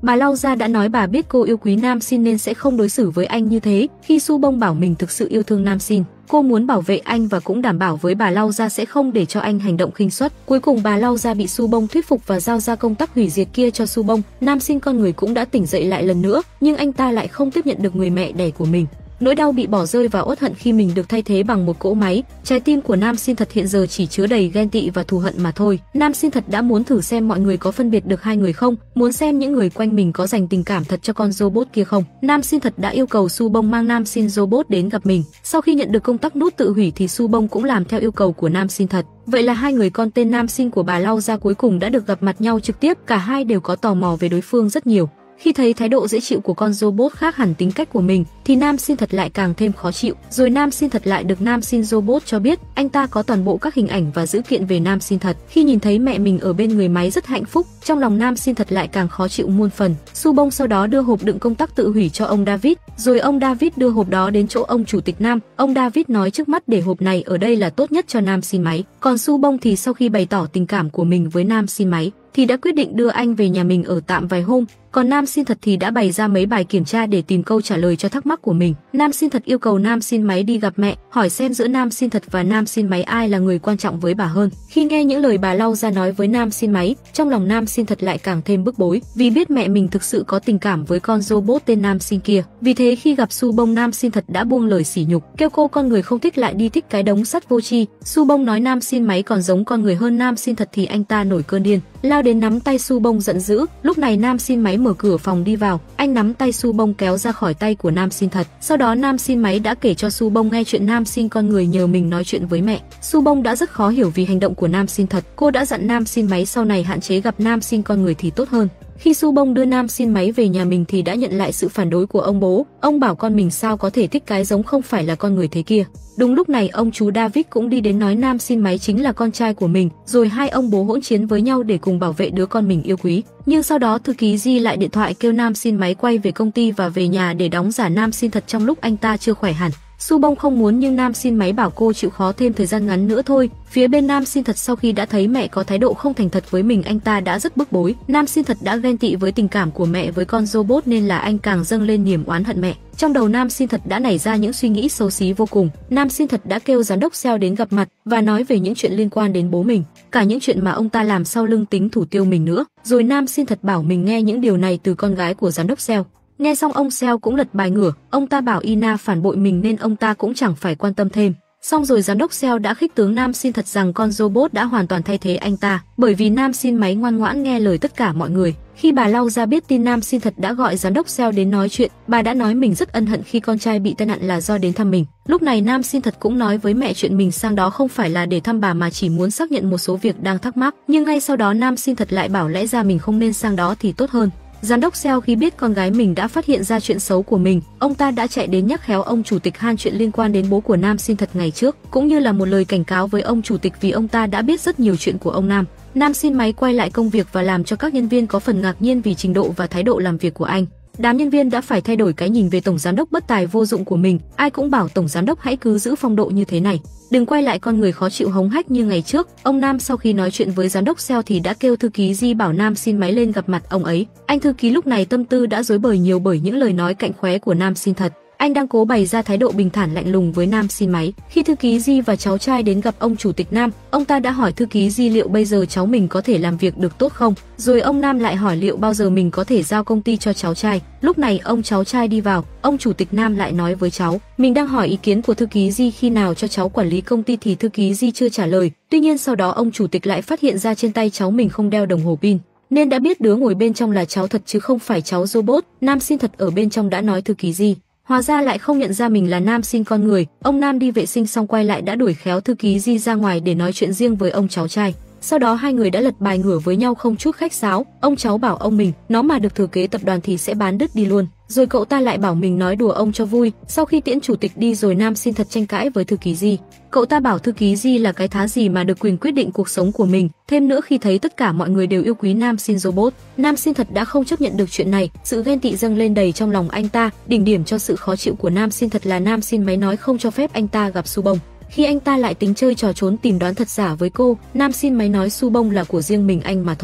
Bà Lau Gia đã nói bà biết cô yêu quý Nam Xin nên sẽ không đối xử với anh như thế. Khi Su Bông bảo mình thực sự yêu thương Nam Xin, cô muốn bảo vệ anh và cũng đảm bảo với bà Lau Gia sẽ không để cho anh hành động khinh suất. Cuối cùng bà Lau Gia bị Su Bông thuyết phục và giao ra công tác hủy diệt kia cho Su Bông. Nam Xin con người cũng đã tỉnh dậy lại lần nữa, nhưng anh ta lại không tiếp nhận được người mẹ đẻ của mình. Nỗi đau bị bỏ rơi và uất hận khi mình được thay thế bằng một cỗ máy. Trái tim của Nam Xin Thật hiện giờ chỉ chứa đầy ghen tị và thù hận mà thôi. Nam Xin Thật đã muốn thử xem mọi người có phân biệt được hai người không, muốn xem những người quanh mình có dành tình cảm thật cho con robot kia không. Nam Xin Thật đã yêu cầu Su Bông mang Nam Xin robot đến gặp mình. Sau khi nhận được công tắc nút tự hủy thì Su Bông cũng làm theo yêu cầu của Nam Xin Thật. Vậy là hai người con tên Nam Xin của bà Lau Gia cuối cùng đã được gặp mặt nhau trực tiếp, cả hai đều có tò mò về đối phương rất nhiều. Khi thấy thái độ dễ chịu của con robot khác hẳn tính cách của mình thì Nam Xin Thật lại càng thêm khó chịu. Rồi Nam Xin Thật lại được Nam Xin robot cho biết anh ta có toàn bộ các hình ảnh và dữ kiện về Nam Xin Thật. Khi nhìn thấy mẹ mình ở bên người máy rất hạnh phúc, trong lòng Nam Xin Thật lại càng khó chịu muôn phần. Su Bông sau đó đưa hộp đựng công tắc tự hủy cho ông David, rồi ông David đưa hộp đó đến chỗ ông chủ tịch Nam. Ông David nói trước mắt để hộp này ở đây là tốt nhất cho Nam Xin máy. Còn Su Bông thì sau khi bày tỏ tình cảm của mình với Nam Xin máy thì đã quyết định đưa anh về nhà mình ở tạm vài hôm. Còn Nam Xin Thật thì đã bày ra mấy bài kiểm tra để tìm câu trả lời cho thắc mắc của mình. Nam Xin Thật yêu cầu Nam Xin máy đi gặp mẹ, hỏi xem giữa Nam Xin Thật và Nam Xin máy ai là người quan trọng với bà hơn. Khi nghe những lời bà Lau Gia nói với Nam Xin máy, trong lòng Nam Xin Thật lại càng thêm bức bối, vì biết mẹ mình thực sự có tình cảm với con robot tên Nam Xin kia. Vì thế khi gặp Su Bông, Nam Xin Thật đã buông lời sỉ nhục, kêu cô con người không thích lại đi thích cái đống sắt vô tri. Su Bông nói Nam Xin máy còn giống con người hơn Nam Xin Thật thì anh ta nổi cơn điên, lao đến nắm tay Su Bông giận dữ. Lúc này Nam Xin máy mở cửa phòng đi vào, anh nắm tay Su Bông kéo ra khỏi tay của Nam Xin Thật. Sau đó Nam Xin máy đã kể cho Su Bông nghe chuyện Nam Xin con người nhờ mình nói chuyện với mẹ. Su Bông đã rất khó hiểu vì hành động của Nam Xin Thật. Cô đã dặn Nam Xin máy sau này hạn chế gặp Nam Xin con người thì tốt hơn. Khi Su Bông đưa Nam Xin máy về nhà mình thì đã nhận lại sự phản đối của ông bố. Ông bảo con mình sao có thể thích cái giống không phải là con người thế kia. Đúng lúc này ông chú David cũng đi đến nói Nam Xin máy chính là con trai của mình, rồi hai ông bố hỗn chiến với nhau để cùng bảo vệ đứa con mình yêu quý. Nhưng sau đó thư ký Di lại điện thoại kêu Nam Xin máy quay về công ty và về nhà để đóng giả Nam Xin Thật trong lúc anh ta chưa khỏe hẳn. Su Bông không muốn nhưng Nam Xin máy bảo cô chịu khó thêm thời gian ngắn nữa thôi. Phía bên Nam Xin Thật sau khi đã thấy mẹ có thái độ không thành thật với mình, anh ta đã rất bức bối. Nam Xin Thật đã ghen tị với tình cảm của mẹ với con robot nên là anh càng dâng lên niềm oán hận mẹ. Trong đầu Nam Xin Thật đã nảy ra những suy nghĩ xấu xí vô cùng. Nam Xin Thật đã kêu giám đốc Seo đến gặp mặt và nói về những chuyện liên quan đến bố mình, cả những chuyện mà ông ta làm sau lưng tính thủ tiêu mình nữa. Rồi Nam Xin Thật bảo mình nghe những điều này từ con gái của giám đốc Seo. Nghe xong ông Seo cũng lật bài ngửa, ông ta bảo Ina phản bội mình nên ông ta cũng chẳng phải quan tâm thêm. Xong rồi giám đốc Seo đã khích tướng Nam Xin Thật rằng con robot đã hoàn toàn thay thế anh ta, bởi vì Nam Xin máy ngoan ngoãn nghe lời tất cả mọi người. Khi bà Lau Gia biết tin Nam Xin Thật đã gọi giám đốc Seo đến nói chuyện, bà đã nói mình rất ân hận khi con trai bị tai nạn là do đến thăm mình. Lúc này Nam Xin Thật cũng nói với mẹ chuyện mình sang đó không phải là để thăm bà mà chỉ muốn xác nhận một số việc đang thắc mắc. Nhưng ngay sau đó Nam Xin Thật lại bảo lẽ ra mình không nên sang đó thì tốt hơn. Giám đốc Seo khi biết con gái mình đã phát hiện ra chuyện xấu của mình, ông ta đã chạy đến nhắc khéo ông chủ tịch Han chuyện liên quan đến bố của Nam Xin Thật ngày trước, cũng như là một lời cảnh cáo với ông chủ tịch vì ông ta đã biết rất nhiều chuyện của ông Nam. Nam Xin máy quay lại công việc và làm cho các nhân viên có phần ngạc nhiên vì trình độ và thái độ làm việc của anh. Đám nhân viên đã phải thay đổi cái nhìn về tổng giám đốc bất tài vô dụng của mình, ai cũng bảo tổng giám đốc hãy cứ giữ phong độ như thế này, đừng quay lại con người khó chịu hống hách như ngày trước. Ông Nam sau khi nói chuyện với giám đốc Seo thì đã kêu thư ký Di bảo Nam Xin máy lên gặp mặt ông ấy. Anh thư ký lúc này tâm tư đã rối bời nhiều bởi những lời nói cạnh khóe của Nam Xin Thật. Anh đang cố bày ra thái độ bình thản lạnh lùng với Nam Xin máy. Khi thư ký Di và cháu trai đến gặp ông chủ tịch Nam, ông ta đã hỏi thư ký Di liệu bây giờ cháu mình có thể làm việc được tốt không. Rồi ông Nam lại hỏi liệu bao giờ mình có thể giao công ty cho cháu trai. Lúc này ông cháu trai đi vào, ông chủ tịch Nam lại nói với cháu, mình đang hỏi ý kiến của thư ký Di khi nào cho cháu quản lý công ty thì thư ký Di chưa trả lời. Tuy nhiên sau đó ông chủ tịch lại phát hiện ra trên tay cháu mình không đeo đồng hồ pin, nên đã biết đứa ngồi bên trong là cháu thật chứ không phải cháu robot. Nam Xin Thật ở bên trong đã nói thư ký Di, hóa ra lại không nhận ra mình là Nam Xin con người. Ông Nam đi vệ sinh xong quay lại đã đuổi khéo thư ký Di ra ngoài để nói chuyện riêng với ông cháu trai. Sau đó hai người đã lật bài ngửa với nhau không chút khách sáo. Ông cháu bảo ông mình, nó mà được thừa kế tập đoàn thì sẽ bán đứt đi luôn. Rồi cậu ta lại bảo mình nói đùa ông cho vui. Sau khi tiễn chủ tịch đi rồi Nam Xin Thật tranh cãi với thư ký Di. Cậu ta bảo thư ký Di là cái thá gì mà được quyền quyết định cuộc sống của mình. Thêm nữa khi thấy tất cả mọi người đều yêu quý Nam Xin robot, Nam Xin Thật đã không chấp nhận được chuyện này. Sự ghen tị dâng lên đầy trong lòng anh ta. Đỉnh điểm cho sự khó chịu của Nam Xin Thật là Nam Xin máy nói không cho phép anh ta gặp Su Bông. Khi anh ta lại tính chơi trò trốn tìm đoán thật giả với cô, Nam Xin máy nói Su Bông là của riêng mình anh mà thôi.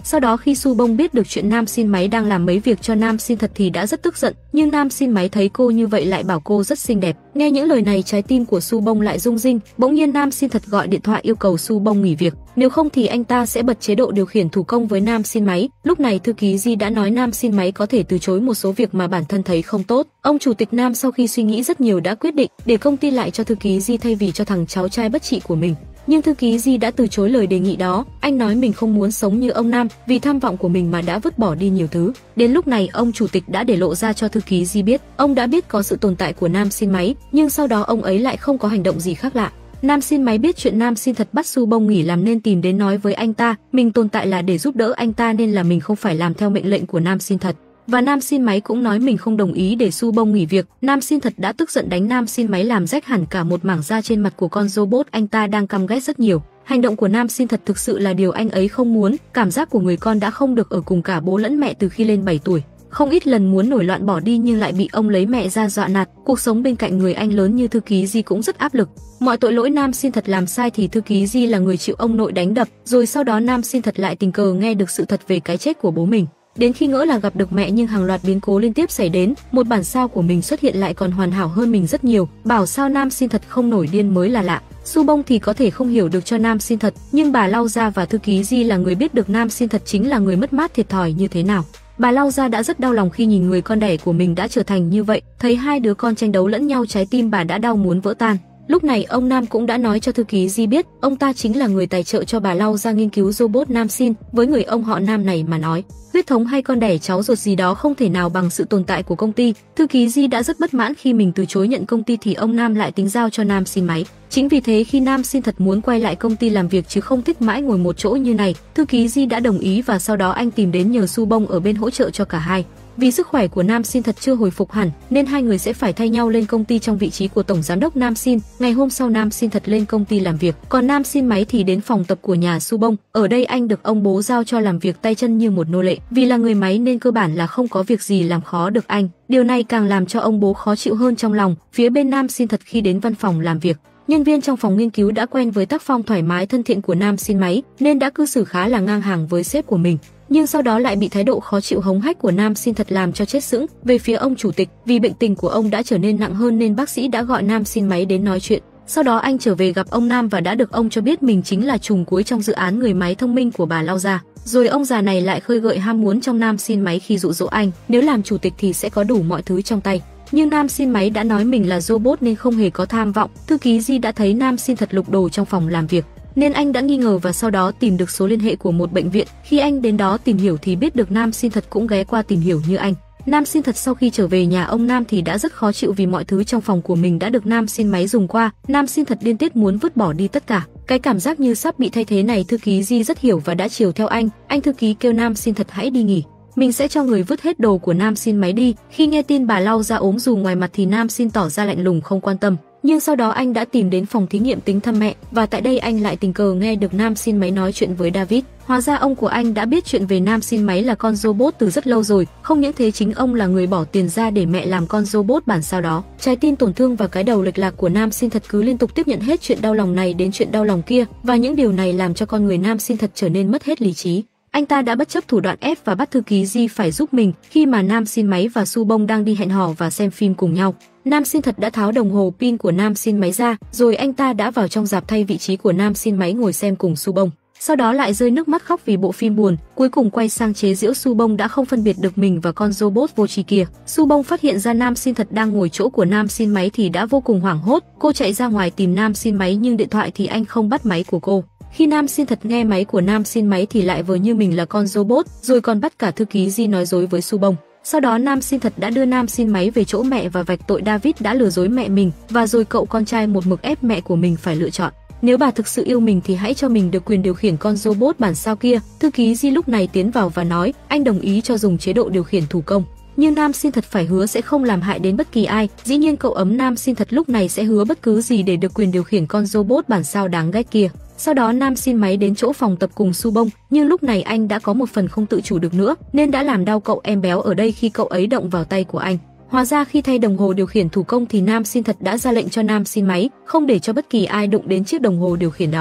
Sau đó khi Su Bông biết được chuyện Nam Xin Máy đang làm mấy việc cho Nam Xin Thật thì đã rất tức giận, nhưng Nam Xin Máy thấy cô như vậy lại bảo cô rất xinh đẹp. Nghe những lời này trái tim của Su Bông lại rung rinh, bỗng nhiên Nam Xin Thật gọi điện thoại yêu cầu Su Bông nghỉ việc, nếu không thì anh ta sẽ bật chế độ điều khiển thủ công với Nam Xin Máy. Lúc này thư ký Di đã nói Nam Xin Máy có thể từ chối một số việc mà bản thân thấy không tốt. Ông chủ tịch Nam sau khi suy nghĩ rất nhiều đã quyết định để công ty lại cho thư ký Di thay vì cho thằng cháu trai bất trị của mình. Nhưng thư ký Di đã từ chối lời đề nghị đó, anh nói mình không muốn sống như ông Nam, vì tham vọng của mình mà đã vứt bỏ đi nhiều thứ. Đến lúc này ông chủ tịch đã để lộ ra cho thư ký Di biết, ông đã biết có sự tồn tại của Nam Xin Máy, nhưng sau đó ông ấy lại không có hành động gì khác lạ. Nam Xin Máy biết chuyện Nam Xin Thật bắt Su Bông nghỉ làm nên tìm đến nói với anh ta, mình tồn tại là để giúp đỡ anh ta nên là mình không phải làm theo mệnh lệnh của Nam Xin Thật. Và Nam Xin Máy cũng nói mình không đồng ý để Su Bông nghỉ việc. Nam Xin Thật đã tức giận đánh Nam Xin Máy làm rách hẳn cả một mảng da trên mặt của con robot anh ta đang căm ghét rất nhiều. Hành động của Nam Xin Thật thực sự là điều anh ấy không muốn, cảm giác của người con đã không được ở cùng cả bố lẫn mẹ từ khi lên 7 tuổi. Không ít lần muốn nổi loạn bỏ đi nhưng lại bị ông lấy mẹ ra dọa nạt, cuộc sống bên cạnh người anh lớn như thư ký Di cũng rất áp lực. Mọi tội lỗi Nam Xin Thật làm sai thì thư ký Di là người chịu ông nội đánh đập, rồi sau đó Nam Xin Thật lại tình cờ nghe được sự thật về cái chết của bố mình. Đến khi ngỡ là gặp được mẹ nhưng hàng loạt biến cố liên tiếp xảy đến, một bản sao của mình xuất hiện lại còn hoàn hảo hơn mình rất nhiều, bảo sao Nam Xin Thật không nổi điên mới là lạ. Su Bông thì có thể không hiểu được cho Nam Xin Thật, nhưng bà Lau Gia và thư ký Di là người biết được Nam Xin Thật chính là người mất mát thiệt thòi như thế nào. Bà Lau Gia đã rất đau lòng khi nhìn người con đẻ của mình đã trở thành như vậy, thấy hai đứa con tranh đấu lẫn nhau trái tim bà đã đau muốn vỡ tan. Lúc này ông Nam cũng đã nói cho thư ký Di biết, ông ta chính là người tài trợ cho bà Lau Gia nghiên cứu robot Nam Xin. Với người ông họ Nam này mà nói, huyết thống hay con đẻ cháu ruột gì đó không thể nào bằng sự tồn tại của công ty. Thư ký Di đã rất bất mãn khi mình từ chối nhận công ty thì ông Nam lại tính giao cho Nam Xin Máy. Chính vì thế khi Nam Xin Thật muốn quay lại công ty làm việc chứ không thích mãi ngồi một chỗ như này, thư ký Di đã đồng ý và sau đó anh tìm đến nhờ Su Bông ở bên hỗ trợ cho cả hai. Vì sức khỏe của Nam Xin Thật chưa hồi phục hẳn nên hai người sẽ phải thay nhau lên công ty trong vị trí của tổng giám đốc Nam Xin. Ngày hôm sau Nam Xin Thật lên công ty làm việc, còn Nam Xin Máy thì đến phòng tập của nhà Su Bông. Ở đây anh được ông bố giao cho làm việc tay chân như một nô lệ, vì là người máy nên cơ bản là không có việc gì làm khó được anh. Điều này càng làm cho ông bố khó chịu hơn trong lòng. Phía bên Nam Xin Thật khi đến văn phòng làm việc, nhân viên trong phòng nghiên cứu đã quen với tác phong thoải mái thân thiện của Nam Xin Máy nên đã cư xử khá là ngang hàng với sếp của mình. Nhưng sau đó lại bị thái độ khó chịu hống hách của Nam Xin Thật làm cho chết sững. Về phía ông chủ tịch, vì bệnh tình của ông đã trở nên nặng hơn nên bác sĩ đã gọi Nam Xin Máy đến nói chuyện. Sau đó anh trở về gặp ông Nam và đã được ông cho biết mình chính là trùm cuối trong dự án người máy thông minh của bà Lau Gia. Rồi ông già này lại khơi gợi ham muốn trong Nam Xin Máy khi dụ dỗ anh, nếu làm chủ tịch thì sẽ có đủ mọi thứ trong tay. Nhưng Nam Xin Máy đã nói mình là robot nên không hề có tham vọng. Thư ký Di đã thấy Nam Xin Thật lục đồ trong phòng làm việc nên anh đã nghi ngờ và sau đó tìm được số liên hệ của một bệnh viện. Khi anh đến đó tìm hiểu thì biết được Nam Xin Thật cũng ghé qua tìm hiểu như anh. Nam Xin Thật sau khi trở về nhà ông Nam thì đã rất khó chịu vì mọi thứ trong phòng của mình đã được Nam Xin Máy dùng qua. Nam Xin Thật điên tiết muốn vứt bỏ đi tất cả. Cái cảm giác như sắp bị thay thế này thư ký Di rất hiểu và đã chiều theo anh. Anh thư ký kêu Nam Xin Thật hãy đi nghỉ, mình sẽ cho người vứt hết đồ của Nam Xin Máy đi. Khi nghe tin bà Lau Gia ốm dù ngoài mặt thì Nam Xin tỏ ra lạnh lùng không quan tâm. Nhưng sau đó anh đã tìm đến phòng thí nghiệm tính thăm mẹ và tại đây anh lại tình cờ nghe được Nam Xin Máy nói chuyện với David. Hóa ra ông của anh đã biết chuyện về Nam Xin Máy là con robot từ rất lâu rồi. Không những thế chính ông là người bỏ tiền ra để mẹ làm con robot bản sao đó. Trái tim tổn thương và cái đầu lệch lạc của Nam Xin Thật cứ liên tục tiếp nhận hết chuyện đau lòng này đến chuyện đau lòng kia và những điều này làm cho con người Nam Xin Thật trở nên mất hết lý trí. Anh ta đã bất chấp thủ đoạn ép và bắt thư ký Di phải giúp mình khi mà Nam Xin Máy và Su Bông đang đi hẹn hò và xem phim cùng nhau. Nam Xin Thật đã tháo đồng hồ pin của Nam Xin Máy ra, rồi anh ta đã vào trong rạp thay vị trí của Nam Xin Máy ngồi xem cùng Su Bông. Sau đó lại rơi nước mắt khóc vì bộ phim buồn, cuối cùng quay sang chế giễu Su Bông đã không phân biệt được mình và con robot vô tri kia. Su Bông phát hiện ra Nam Xin Thật đang ngồi chỗ của Nam Xin Máy thì đã vô cùng hoảng hốt, cô chạy ra ngoài tìm Nam Xin Máy nhưng điện thoại thì anh không bắt máy của cô. Khi Nam Xin Thật nghe máy của Nam Xin Máy thì lại vờ như mình là con robot, rồi còn bắt cả thư ký Di nói dối với Su Bông. Sau đó Nam Xin Thật đã đưa Nam Xin Máy về chỗ mẹ và vạch tội David đã lừa dối mẹ mình, và rồi cậu con trai một mực ép mẹ của mình phải lựa chọn. Nếu bà thực sự yêu mình thì hãy cho mình được quyền điều khiển con robot bản sao kia. Thư ký Di lúc này tiến vào và nói anh đồng ý cho dùng chế độ điều khiển thủ công. Nhưng Nam Xin Thật phải hứa sẽ không làm hại đến bất kỳ ai. Dĩ nhiên cậu ấm Nam Xin Thật lúc này sẽ hứa bất cứ gì để được quyền điều khiển con robot bản sao đáng ghét kia. Sau đó Nam Xin Máy đến chỗ phòng tập cùng Su Bông, nhưng lúc này anh đã có một phần không tự chủ được nữa, nên đã làm đau cậu em béo ở đây khi cậu ấy động vào tay của anh. Hóa ra khi thay đồng hồ điều khiển thủ công thì Nam Xin Thật đã ra lệnh cho Nam Xin Máy không để cho bất kỳ ai đụng đến chiếc đồng hồ điều khiển đó.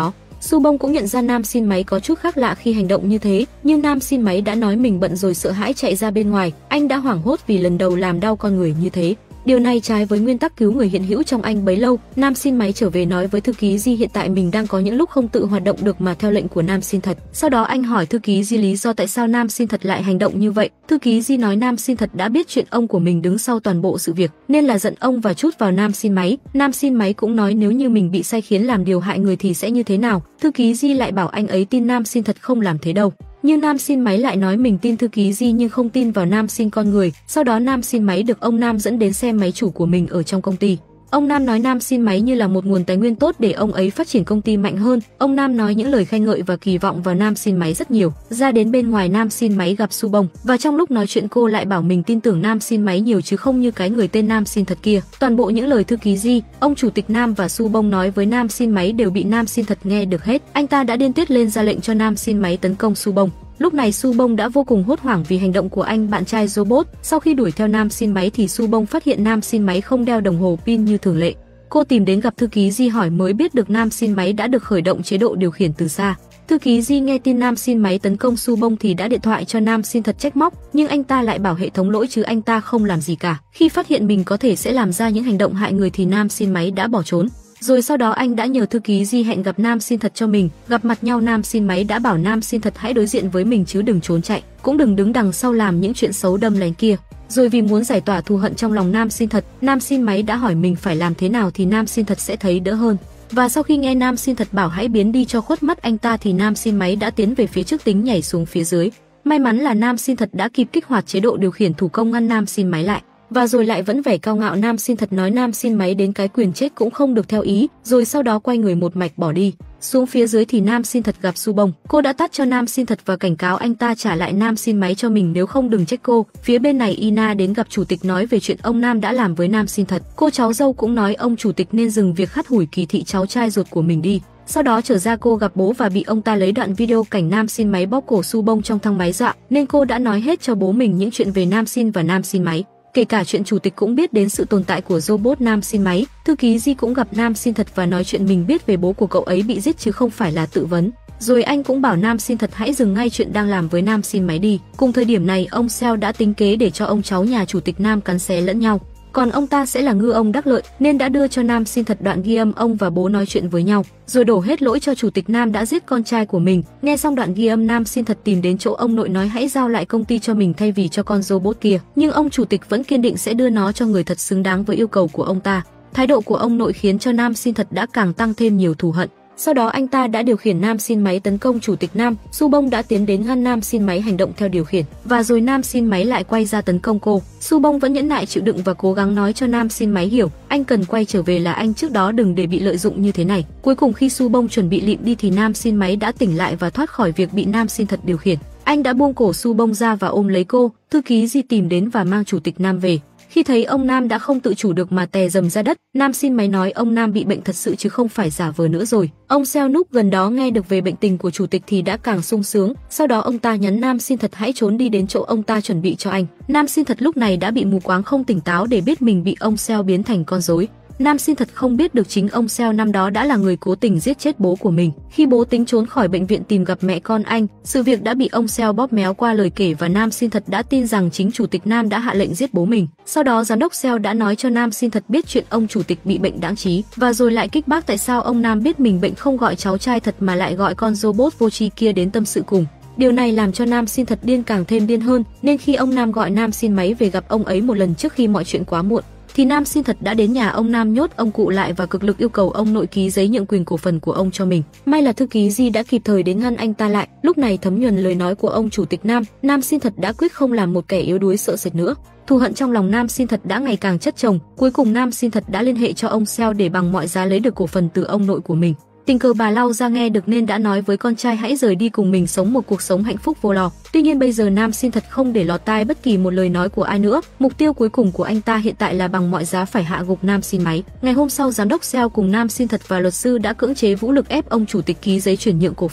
Su Bông cũng nhận ra nam xin máy có chút khác lạ khi hành động như thế, nhưng nam xin máy đã nói mình bận rồi sợ hãi chạy ra bên ngoài, anh đã hoảng hốt vì lần đầu làm đau con người như thế. Điều này trái với nguyên tắc cứu người hiện hữu trong anh bấy lâu. Nam xin máy trở về nói với thư ký Di hiện tại mình đang có những lúc không tự hoạt động được mà theo lệnh của nam xin thật. Sau đó anh hỏi thư ký Di lý do tại sao nam xin thật lại hành động như vậy. Thư ký Di nói nam xin thật đã biết chuyện ông của mình đứng sau toàn bộ sự việc nên là giận ông và trút vào nam xin máy. Nam xin máy cũng nói nếu như mình bị sai khiến làm điều hại người thì sẽ như thế nào. Thư ký Di lại bảo anh ấy tin nam xin thật không làm thế đâu. Nhưng nam xin máy lại nói mình tin thư ký Di nhưng không tin vào nam xin con người. Sau đó nam xin máy được ông Nam dẫn đến xem máy chủ của mình ở trong công ty. Ông Nam nói nam xin máy như là một nguồn tài nguyên tốt để ông ấy phát triển công ty mạnh hơn. Ông Nam nói những lời khen ngợi và kỳ vọng vào nam xin máy rất nhiều. Ra đến bên ngoài nam xin máy gặp Su Bông và trong lúc nói chuyện cô lại bảo mình tin tưởng nam xin máy nhiều chứ không như cái người tên nam xin thật kia. Toàn bộ những lời thư ký Di, ông chủ tịch Nam và Su Bông nói với nam xin máy đều bị nam xin thật nghe được hết. Anh ta đã điên tiết lên ra lệnh cho nam xin máy tấn công Su Bông. Lúc này Su Bông đã vô cùng hốt hoảng vì hành động của anh bạn trai robot. Sau khi đuổi theo nam xin máy thì Su Bông phát hiện nam xin máy không đeo đồng hồ pin như thường lệ. Cô tìm đến gặp thư ký Di hỏi mới biết được nam xin máy đã được khởi động chế độ điều khiển từ xa. Thư ký Di nghe tin nam xin máy tấn công Su Bông thì đã điện thoại cho nam xin thật trách móc, nhưng anh ta lại bảo hệ thống lỗi chứ anh ta không làm gì cả. Khi phát hiện mình có thể sẽ làm ra những hành động hại người thì nam xin máy đã bỏ trốn. Rồi sau đó anh đã nhờ thư ký Di hẹn gặp nam xin thật cho mình. Gặp mặt nhau nam xin máy đã bảo nam xin thật hãy đối diện với mình chứ đừng trốn chạy, cũng đừng đứng đằng sau làm những chuyện xấu đâm lén kia. Rồi vì muốn giải tỏa thù hận trong lòng nam xin thật, nam xin máy đã hỏi mình phải làm thế nào thì nam xin thật sẽ thấy đỡ hơn. Và sau khi nghe nam xin thật bảo hãy biến đi cho khuất mắt anh ta thì nam xin máy đã tiến về phía trước tính nhảy xuống phía dưới. May mắn là nam xin thật đã kịp kích hoạt chế độ điều khiển thủ công ngăn nam xin máy lại. Và rồi lại vẫn vẻ cao ngạo nam xin thật nói nam xin máy đến cái quyền chết cũng không được theo ý, rồi sau đó quay người một mạch bỏ đi. Xuống phía dưới thì nam xin thật gặp Su Bông. Cô đã tát cho nam xin thật và cảnh cáo anh ta trả lại nam xin máy cho mình nếu không đừng trách cô. Phía bên này Ina đến gặp chủ tịch nói về chuyện ông Nam đã làm với nam xin thật. Cô cháu dâu cũng nói ông chủ tịch nên dừng việc hắt hủi kỳ thị cháu trai ruột của mình đi. Sau đó trở ra cô gặp bố và bị ông ta lấy đoạn video cảnh nam xin máy bóp cổ Su Bông trong thang máy dọa, nên cô đã nói hết cho bố mình những chuyện về nam xin và nam xin máy. Kể cả chuyện chủ tịch cũng biết đến sự tồn tại của robot nam xin máy. Thư ký Di cũng gặp nam xin thật và nói chuyện mình biết về bố của cậu ấy bị giết chứ không phải là tự vấn. Rồi anh cũng bảo nam xin thật hãy dừng ngay chuyện đang làm với nam xin máy đi. Cùng thời điểm này ông Seo đã tính kế để cho ông cháu nhà chủ tịch Nam cắn xé lẫn nhau. Còn ông ta sẽ là ngư ông đắc lợi nên đã đưa cho nam xin thật đoạn ghi âm ông và bố nói chuyện với nhau, rồi đổ hết lỗi cho chủ tịch Nam đã giết con trai của mình. Nghe xong đoạn ghi âm nam xin thật tìm đến chỗ ông nội nói hãy giao lại công ty cho mình thay vì cho con robot kia, nhưng ông chủ tịch vẫn kiên định sẽ đưa nó cho người thật xứng đáng với yêu cầu của ông ta. Thái độ của ông nội khiến cho nam xin thật đã càng tăng thêm nhiều thù hận. Sau đó anh ta đã điều khiển nam xin máy tấn công chủ tịch Nam. Su Bông đã tiến đến ngăn nam xin máy hành động theo điều khiển, và rồi nam xin máy lại quay ra tấn công cô. Su Bông vẫn nhẫn nại chịu đựng và cố gắng nói cho nam xin máy hiểu anh cần quay trở về là anh trước đó đừng để bị lợi dụng như thế này. Cuối cùng khi Su Bông chuẩn bị lịm đi thì nam xin máy đã tỉnh lại và thoát khỏi việc bị nam xin thật điều khiển. Anh đã buông cổ Su Bông ra và ôm lấy cô. Thư ký Di tìm đến và mang chủ tịch Nam về. Khi thấy ông Nam đã không tự chủ được mà tè rầm ra đất, nam xin máy nói ông Nam bị bệnh thật sự chứ không phải giả vờ nữa rồi. Ông Seo núp gần đó nghe được về bệnh tình của chủ tịch thì đã càng sung sướng. Sau đó ông ta nhắn nam xin thật hãy trốn đi đến chỗ ông ta chuẩn bị cho anh. Nam xin thật lúc này đã bị mù quáng không tỉnh táo để biết mình bị ông Seo biến thành con rối. Nam xin thật không biết được chính ông Seo năm đó đã là người cố tình giết chết bố của mình. Khi bố tính trốn khỏi bệnh viện tìm gặp mẹ con anh, sự việc đã bị ông Seo bóp méo qua lời kể và nam xin thật đã tin rằng chính chủ tịch Nam đã hạ lệnh giết bố mình. Sau đó giám đốc Seo đã nói cho nam xin thật biết chuyện ông chủ tịch bị bệnh đãng trí, và rồi lại kích bác tại sao ông Nam biết mình bệnh không gọi cháu trai thật mà lại gọi con robot vô tri kia đến tâm sự cùng. Điều này làm cho nam xin thật điên càng thêm điên hơn, nên khi ông Nam gọi nam xin máy về gặp ông ấy một lần trước khi mọi chuyện quá muộn, thì nam xin thật đã đến nhà ông Nam nhốt ông cụ lại và cực lực yêu cầu ông nội ký giấy nhượng quyền cổ phần của ông cho mình. May là thư ký Di đã kịp thời đến ngăn anh ta lại. Lúc này thấm nhuần lời nói của ông chủ tịch Nam, nam xin thật đã quyết không làm một kẻ yếu đuối sợ sệt nữa. Thù hận trong lòng nam xin thật đã ngày càng chất chồng. Cuối cùng nam xin thật đã liên hệ cho ông Seo để bằng mọi giá lấy được cổ phần từ ông nội của mình. Tình cờ bà Lau ra nghe được nên đã nói với con trai hãy rời đi cùng mình sống một cuộc sống hạnh phúc vô lo. Tuy nhiên bây giờ nam xin thật không để lọt tai bất kỳ một lời nói của ai nữa. Mục tiêu cuối cùng của anh ta hiện tại là bằng mọi giá phải hạ gục nam xin máy. Ngày hôm sau giám đốc Seo cùng nam xin thật và luật sư đã cưỡng chế vũ lực ép ông chủ tịch ký giấy chuyển nhượng cổ phần.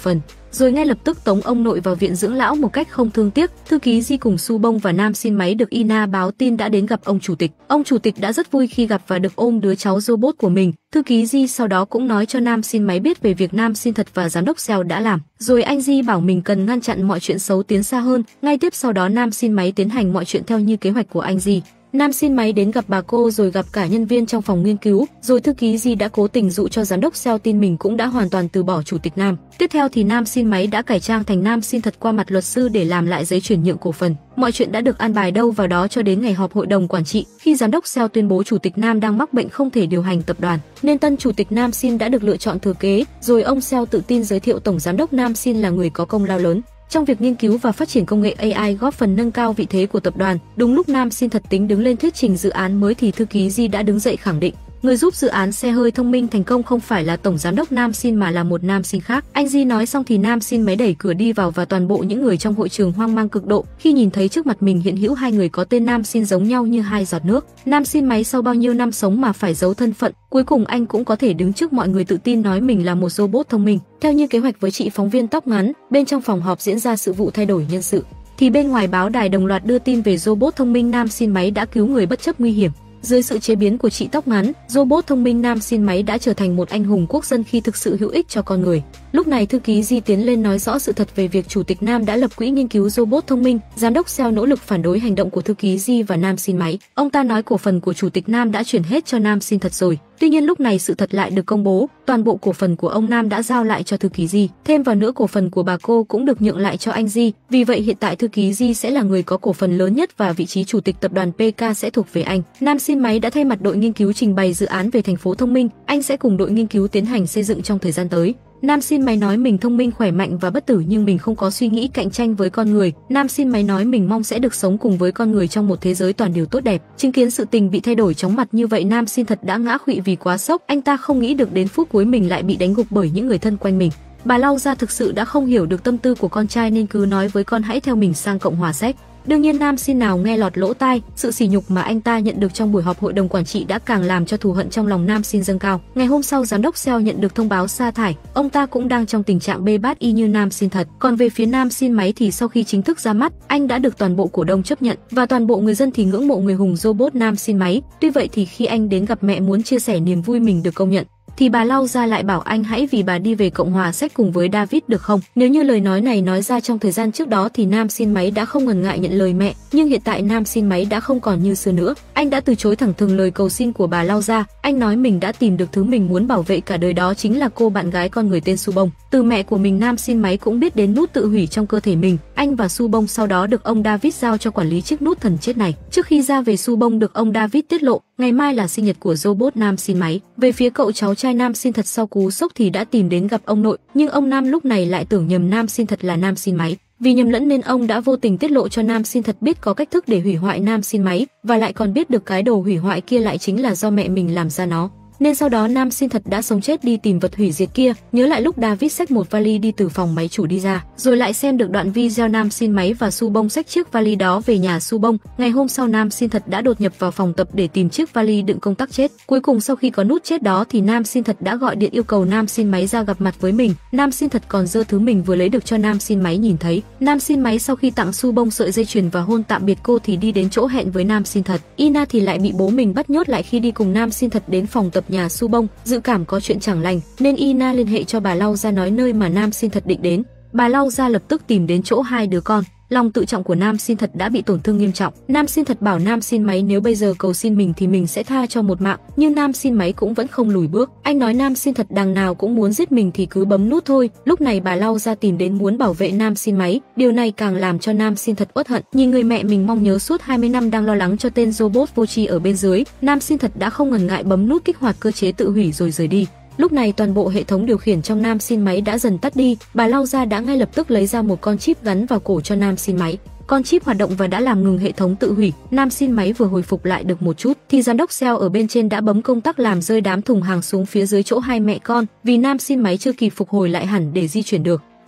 rồi ngay lập tức tống ông nội vào viện dưỡng lão một cách không thương tiếc. Thư ký Di cùng Su Bông và nam xin máy được Ina báo tin đã đến gặp ông chủ tịch. Ông chủ tịch đã rất vui khi gặp và được ôm đứa cháu robot của mình. Thư ký Di sau đó cũng nói cho nam xin máy biết về việc nam xin thật và giám đốc Seo đã làm. Rồi anh Di bảo mình cần ngăn chặn mọi chuyện xấu tiến xa hơn. Ngay tiếp sau đó nam xin máy tiến hành mọi chuyện theo như kế hoạch của anh Di. Nam xin máy đến gặp bà cô rồi gặp cả nhân viên trong phòng nghiên cứu, rồi thư ký Di đã cố tình dụ cho giám đốc Seo tin mình cũng đã hoàn toàn từ bỏ chủ tịch Nam. Tiếp theo thì Nam xin máy đã cải trang thành Nam xin thật qua mặt luật sư để làm lại giấy chuyển nhượng cổ phần. Mọi chuyện đã được an bài đâu vào đó cho đến ngày họp hội đồng quản trị, khi giám đốc Seo tuyên bố chủ tịch Nam đang mắc bệnh không thể điều hành tập đoàn, nên tân chủ tịch Nam xin đã được lựa chọn thừa kế, rồi ông Seo tự tin giới thiệu tổng giám đốc Nam xin là người có công lao lớn trong việc nghiên cứu và phát triển công nghệ AI, góp phần nâng cao vị thế của tập đoàn. Đúng lúc Nam xin thật tính đứng lên thuyết trình dự án mới thì thư ký Di đã đứng dậy khẳng định người giúp dự án xe hơi thông minh thành công không phải là tổng giám đốc Nam xin mà là một Nam xin khác. Anh Di nói xong thì Nam xin máy đẩy cửa đi vào và toàn bộ những người trong hội trường hoang mang cực độ khi nhìn thấy trước mặt mình hiện hữu hai người có tên Nam xin giống nhau như hai giọt nước. Nam xin máy sau bao nhiêu năm sống mà phải giấu thân phận, cuối cùng anh cũng có thể đứng trước mọi người tự tin nói mình là một robot thông minh. Theo như kế hoạch với chị phóng viên tóc ngắn, bên trong phòng họp diễn ra sự vụ thay đổi nhân sự, thì bên ngoài báo đài đồng loạt đưa tin về robot thông minh Nam xin máy đã cứu người bất chấp nguy hiểm. Dưới sự chế biến của chị tóc ngắn, robot thông minh Nam xin máy đã trở thành một anh hùng quốc dân khi thực sự hữu ích cho con người. Lúc này thư ký Di tiến lên nói rõ sự thật về việc chủ tịch Nam đã lập quỹ nghiên cứu robot thông minh. Giám đốc Seo nỗ lực phản đối hành động của thư ký Di và Nam xin máy. Ông ta nói cổ phần của chủ tịch Nam đã chuyển hết cho Nam xin thật rồi. Tuy nhiên lúc này sự thật lại được công bố, toàn bộ cổ phần của ông Nam đã giao lại cho thư ký Di. Thêm vào nữa cổ phần của bà cô cũng được nhượng lại cho anh Di. Vì vậy hiện tại thư ký Di sẽ là người có cổ phần lớn nhất và vị trí chủ tịch tập đoàn PK sẽ thuộc về anh. Nam xin máy đã thay mặt đội nghiên cứu trình bày dự án về thành phố thông minh. Anh sẽ cùng đội nghiên cứu tiến hành xây dựng trong thời gian tới. Nam xin máy nói mình thông minh, khỏe mạnh và bất tử nhưng mình không có suy nghĩ cạnh tranh với con người. Nam xin máy nói mình mong sẽ được sống cùng với con người trong một thế giới toàn điều tốt đẹp. Chứng kiến sự tình bị thay đổi chóng mặt như vậy, Nam xin thật đã ngã khuỵu vì quá sốc. Anh ta không nghĩ được đến phút cuối mình lại bị đánh gục bởi những người thân quanh mình. Bà Lau Gia thực sự đã không hiểu được tâm tư của con trai nên cứ nói với con hãy theo mình sang Cộng hòa Séc. Đương nhiên Nam xin nào nghe lọt lỗ tai, sự sỉ nhục mà anh ta nhận được trong buổi họp hội đồng quản trị đã càng làm cho thù hận trong lòng Nam xin dâng cao. Ngày hôm sau giám đốc Seo nhận được thông báo sa thải, ông ta cũng đang trong tình trạng bê bát y như Nam xin thật. Còn về phía Nam xin máy thì sau khi chính thức ra mắt, anh đã được toàn bộ cổ đông chấp nhận và toàn bộ người dân thì ngưỡng mộ người hùng robot Nam xin máy. Tuy vậy thì khi anh đến gặp mẹ muốn chia sẻ niềm vui mình được công nhận, thì bà Lau Gia lại bảo anh hãy vì bà đi về Cộng hòa Séc cùng với David được không? Nếu như lời nói này nói ra trong thời gian trước đó thì Nam xin máy đã không ngần ngại nhận lời mẹ, nhưng hiện tại Nam xin máy đã không còn như xưa nữa. Anh đã từ chối thẳng thừng lời cầu xin của bà Lau Gia. Anh nói mình đã tìm được thứ mình muốn bảo vệ cả đời, đó chính là cô bạn gái con người tên Su Bông. Từ mẹ của mình, Nam xin máy cũng biết đến nút tự hủy trong cơ thể mình. Anh và Su Bông sau đó được ông David giao cho quản lý chiếc nút thần chết này. Trước khi ra về, Su Bông được ông David tiết lộ ngày mai là sinh nhật của robot Nam xin máy. Về phía cậu cháu trai Nam xin thật sau cú sốc thì đã tìm đến gặp ông nội, nhưng ông Nam lúc này lại tưởng nhầm Nam xin thật là Nam xin máy. Vì nhầm lẫn nên ông đã vô tình tiết lộ cho Nam xin thật biết có cách thức để hủy hoại Nam xin máy, và lại còn biết được cái đồ hủy hoại kia lại chính là do mẹ mình làm ra nó. Nên sau đó Nam xin thật đã sống chết đi tìm vật hủy diệt kia. Nhớ lại lúc David xách một vali đi từ phòng máy chủ đi ra, rồi lại xem được đoạn video Nam xin máy và Su Bông xách chiếc vali đó về nhà Su Bông. Ngày hôm sau Nam xin thật đã đột nhập vào phòng tập để tìm chiếc vali đựng công tắc chết. Cuối cùng sau khi có nút chết đó thì Nam xin thật đã gọi điện yêu cầu Nam xin máy ra gặp mặt với mình. Nam xin thật còn giơ thứ mình vừa lấy được cho Nam xin máy nhìn thấy. Nam xin máy sau khi tặng Su Bông sợi dây chuyền và hôn tạm biệt cô thì đi đến chỗ hẹn với Nam xin thật. Ina thì lại bị bố mình bắt nhốt lại khi đi cùng Nam xin thật đến phòng tập nhà Su Bông. Dự cảm có chuyện chẳng lành nên Ina liên hệ cho bà Lau Gia nói nơi mà Nam xin thật định đến. Bà Lau Gia lập tức tìm đến chỗ hai đứa con. Lòng tự trọng của Nam xin thật đã bị tổn thương nghiêm trọng. Nam xin thật bảo Nam xin máy nếu bây giờ cầu xin mình thì mình sẽ tha cho một mạng, nhưng Nam xin máy cũng vẫn không lùi bước. Anh nói Nam xin thật đằng nào cũng muốn giết mình thì cứ bấm nút thôi. Lúc này bà Lau Gia tìm đến muốn bảo vệ Nam xin máy, điều này càng làm cho Nam xin thật uất hận. Nhìn người mẹ mình mong nhớ suốt 20 năm đang lo lắng cho tên robot vô tri ở bên dưới, Nam xin thật đã không ngần ngại bấm nút kích hoạt cơ chế tự hủy rồi rời đi. Lúc này toàn bộ hệ thống điều khiển trong Nam xin máy đã dần tắt đi, bà Lau Gia đã ngay lập tức lấy ra một con chip gắn vào cổ cho Nam xin máy. Con chip hoạt động và đã làm ngừng hệ thống tự hủy. Nam xin máy vừa hồi phục lại được một chút thì giám đốc Seo ở bên trên đã bấm công tắc làm rơi đám thùng hàng xuống phía dưới chỗ hai mẹ con, vì Nam xin máy chưa kịp phục hồi lại hẳn để di chuyển được.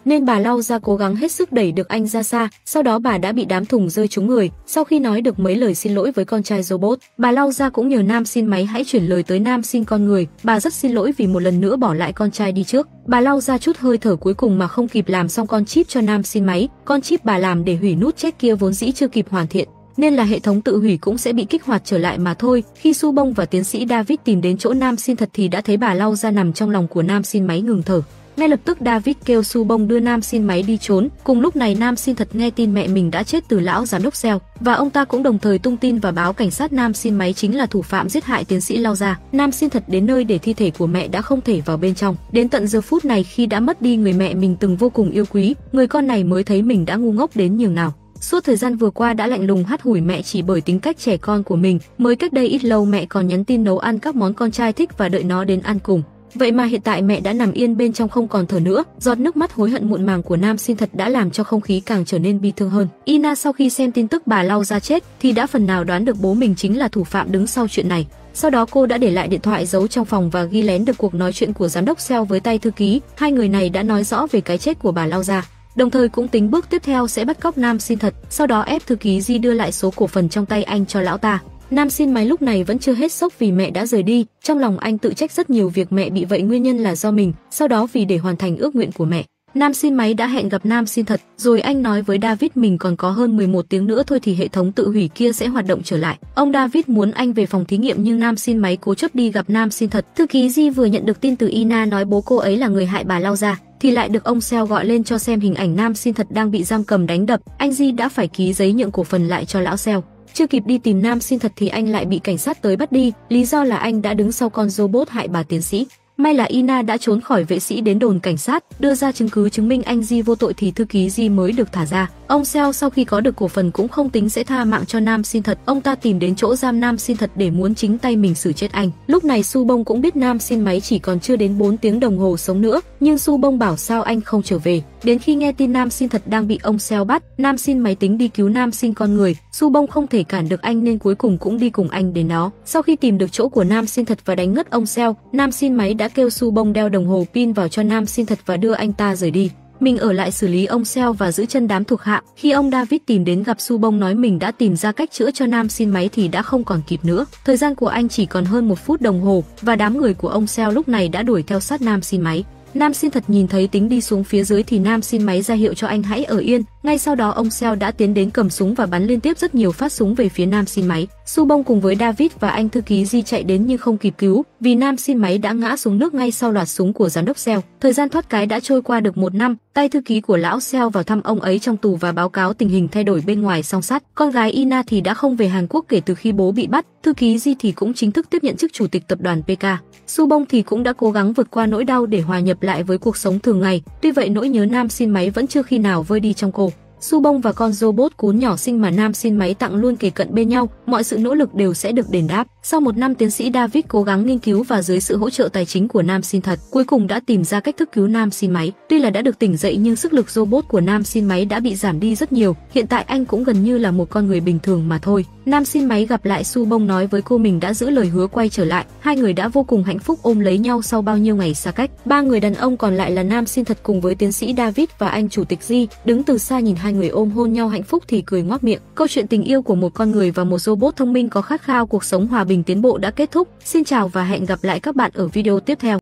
nên bà Lau ra cố gắng hết sức đẩy được anh ra xa, sau đó bà đã bị đám thùng rơi trúng người. Sau khi nói được mấy lời xin lỗi với con trai robot, bà Lau ra cũng nhờ nam xin máy hãy chuyển lời tới nam xin con người, bà rất xin lỗi vì một lần nữa bỏ lại con trai đi trước. Bà Lau ra chút hơi thở cuối cùng mà không kịp làm xong con chip cho nam xin máy, con chip bà làm để hủy nút check kia vốn dĩ chưa kịp hoàn thiện, nên là hệ thống tự hủy cũng sẽ bị kích hoạt trở lại mà thôi. Khi Su Bông và tiến sĩ David tìm đến chỗ nam xin thật thì đã thấy bà Lau ra nằm trong lòng của nam xin máy ngừng thở. Ngay lập tức David kêu Su Bông đưa nam xin máy đi trốn. Cùng lúc này nam xin thật nghe tin mẹ mình đã chết từ lão giám đốc Cell, và ông ta cũng đồng thời tung tin và báo cảnh sát nam xin máy chính là thủ phạm giết hại tiến sĩ Lau ra. Nam xin thật đến nơi để thi thể của mẹ đã không thể vào bên trong. Đến tận giờ phút này khi đã mất đi người mẹ mình từng vô cùng yêu quý, người con này mới thấy mình đã ngu ngốc đến nhường nào. Suốt thời gian vừa qua đã lạnh lùng hắt hủi mẹ chỉ bởi tính cách trẻ con của mình. Mới cách đây ít lâu mẹ còn nhắn tin nấu ăn các món con trai thích và đợi nó đến ăn cùng. Vậy mà hiện tại mẹ đã nằm yên bên trong không còn thở nữa. Giọt nước mắt hối hận muộn màng của nam xin thật đã làm cho không khí càng trở nên bi thương hơn. Ina sau khi xem tin tức bà Lau ra chết thì đã phần nào đoán được bố mình chính là thủ phạm đứng sau chuyện này. Sau đó cô đã để lại điện thoại giấu trong phòng và ghi lén được cuộc nói chuyện của giám đốc Cell với tay thư ký. Hai người này đã nói rõ về cái chết của bà Lau ra, đồng thời cũng tính bước tiếp theo sẽ bắt cóc nam xin thật, sau đó ép thư ký Di đưa lại số cổ phần trong tay anh cho lão ta. Nam xin máy lúc này vẫn chưa hết sốc vì mẹ đã rời đi, trong lòng anh tự trách rất nhiều việc mẹ bị vậy nguyên nhân là do mình. Sau đó vì để hoàn thành ước nguyện của mẹ, nam xin máy đã hẹn gặp nam xin thật, rồi anh nói với David mình còn có hơn 11 tiếng nữa thôi thì hệ thống tự hủy kia sẽ hoạt động trở lại. Ông David muốn anh về phòng thí nghiệm nhưng nam xin máy cố chấp đi gặp nam xin thật. Thư ký Di vừa nhận được tin từ Ina nói bố cô ấy là người hại bà Lau ra thì lại được ông Cell gọi lên cho xem hình ảnh nam xin thật đang bị giam cầm đánh đập. Anh Di đã phải ký giấy nhượng cổ phần lại cho lão Cell. Chưa kịp đi tìm nam xin thật thì anh lại bị cảnh sát tới bắt đi, lý do là anh đã đứng sau con robot hại bà tiến sĩ. May là Ina đã trốn khỏi vệ sĩ đến đồn cảnh sát, đưa ra chứng cứ chứng minh anh Di vô tội thì thư ký Di mới được thả ra. Ông Cell sau khi có được cổ phần cũng không tính sẽ tha mạng cho nam xin thật, ông ta tìm đến chỗ giam nam xin thật để muốn chính tay mình xử chết anh. Lúc này Su Bông cũng biết nam xin máy chỉ còn chưa đến 4 tiếng đồng hồ sống nữa, nhưng Su Bông bảo sao anh không trở về. Đến khi nghe tin nam xin thật đang bị ông Cell bắt, nam xin máy tính đi cứu nam xin con người, Su Bông không thể cản được anh nên cuối cùng cũng đi cùng anh đến đó. Sau khi tìm được chỗ của nam xin thật và đánh ngất ông Cell, nam xin máy đã kêu Su Bông đeo đồng hồ pin vào cho nam xin thật và đưa anh ta rời đi. Mình ở lại xử lý ông Cell và giữ chân đám thuộc hạ. Khi ông David tìm đến gặp Su Bông nói mình đã tìm ra cách chữa cho nam xin máy thì đã không còn kịp nữa. Thời gian của anh chỉ còn hơn 1 phút đồng hồ và đám người của ông Cell lúc này đã đuổi theo sát nam xin máy. Nam xin thật nhìn thấy tính đi xuống phía dưới thì nam xin máy ra hiệu cho anh hãy ở yên. Ngay sau đó ông Cell đã tiến đến cầm súng và bắn liên tiếp rất nhiều phát súng về phía nam xin máy. Su Bông cùng với David và anh thư ký Di chạy đến nhưng không kịp cứu vì nam xin máy đã ngã xuống nước ngay sau loạt súng của giám đốc Cell. Thời gian thoát cái đã trôi qua được 1 năm, tay thư ký của lão Cell vào thăm ông ấy trong tù và báo cáo tình hình thay đổi bên ngoài song sắt. Con gái Ina thì đã không về Hàn Quốc kể từ khi bố bị bắt, thư ký Di thì cũng chính thức tiếp nhận chức chủ tịch tập đoàn PK. Su Bông thì cũng đã cố gắng vượt qua nỗi đau để hòa nhập lại với cuộc sống thường ngày. Tuy vậy nỗi nhớ nam xin máy vẫn chưa khi nào vơi đi trong cô. Su Bông và con robot cún nhỏ xinh mà nam xin máy tặng luôn kề cận bên nhau, mọi sự nỗ lực đều sẽ được đền đáp. Sau 1 năm tiến sĩ David cố gắng nghiên cứu và dưới sự hỗ trợ tài chính của nam xin thật, cuối cùng đã tìm ra cách thức cứu nam xin máy. Tuy là đã được tỉnh dậy nhưng sức lực robot của nam xin máy đã bị giảm đi rất nhiều, hiện tại anh cũng gần như là một con người bình thường mà thôi. Nam xin máy gặp lại Su Bông nói với cô mình đã giữ lời hứa quay trở lại, hai người đã vô cùng hạnh phúc ôm lấy nhau sau bao nhiêu ngày xa cách. 3 người đàn ông còn lại là nam xin thật cùng với tiến sĩ David và anh chủ tịch Di, đứng từ xa nhìn hai người ôm hôn nhau hạnh phúc thì cười ngoác miệng. Câu chuyện tình yêu của một con người và một robot thông minh có khát khao cuộc sống hòa bình tiến bộ đã kết thúc. Xin chào và hẹn gặp lại các bạn ở video tiếp theo.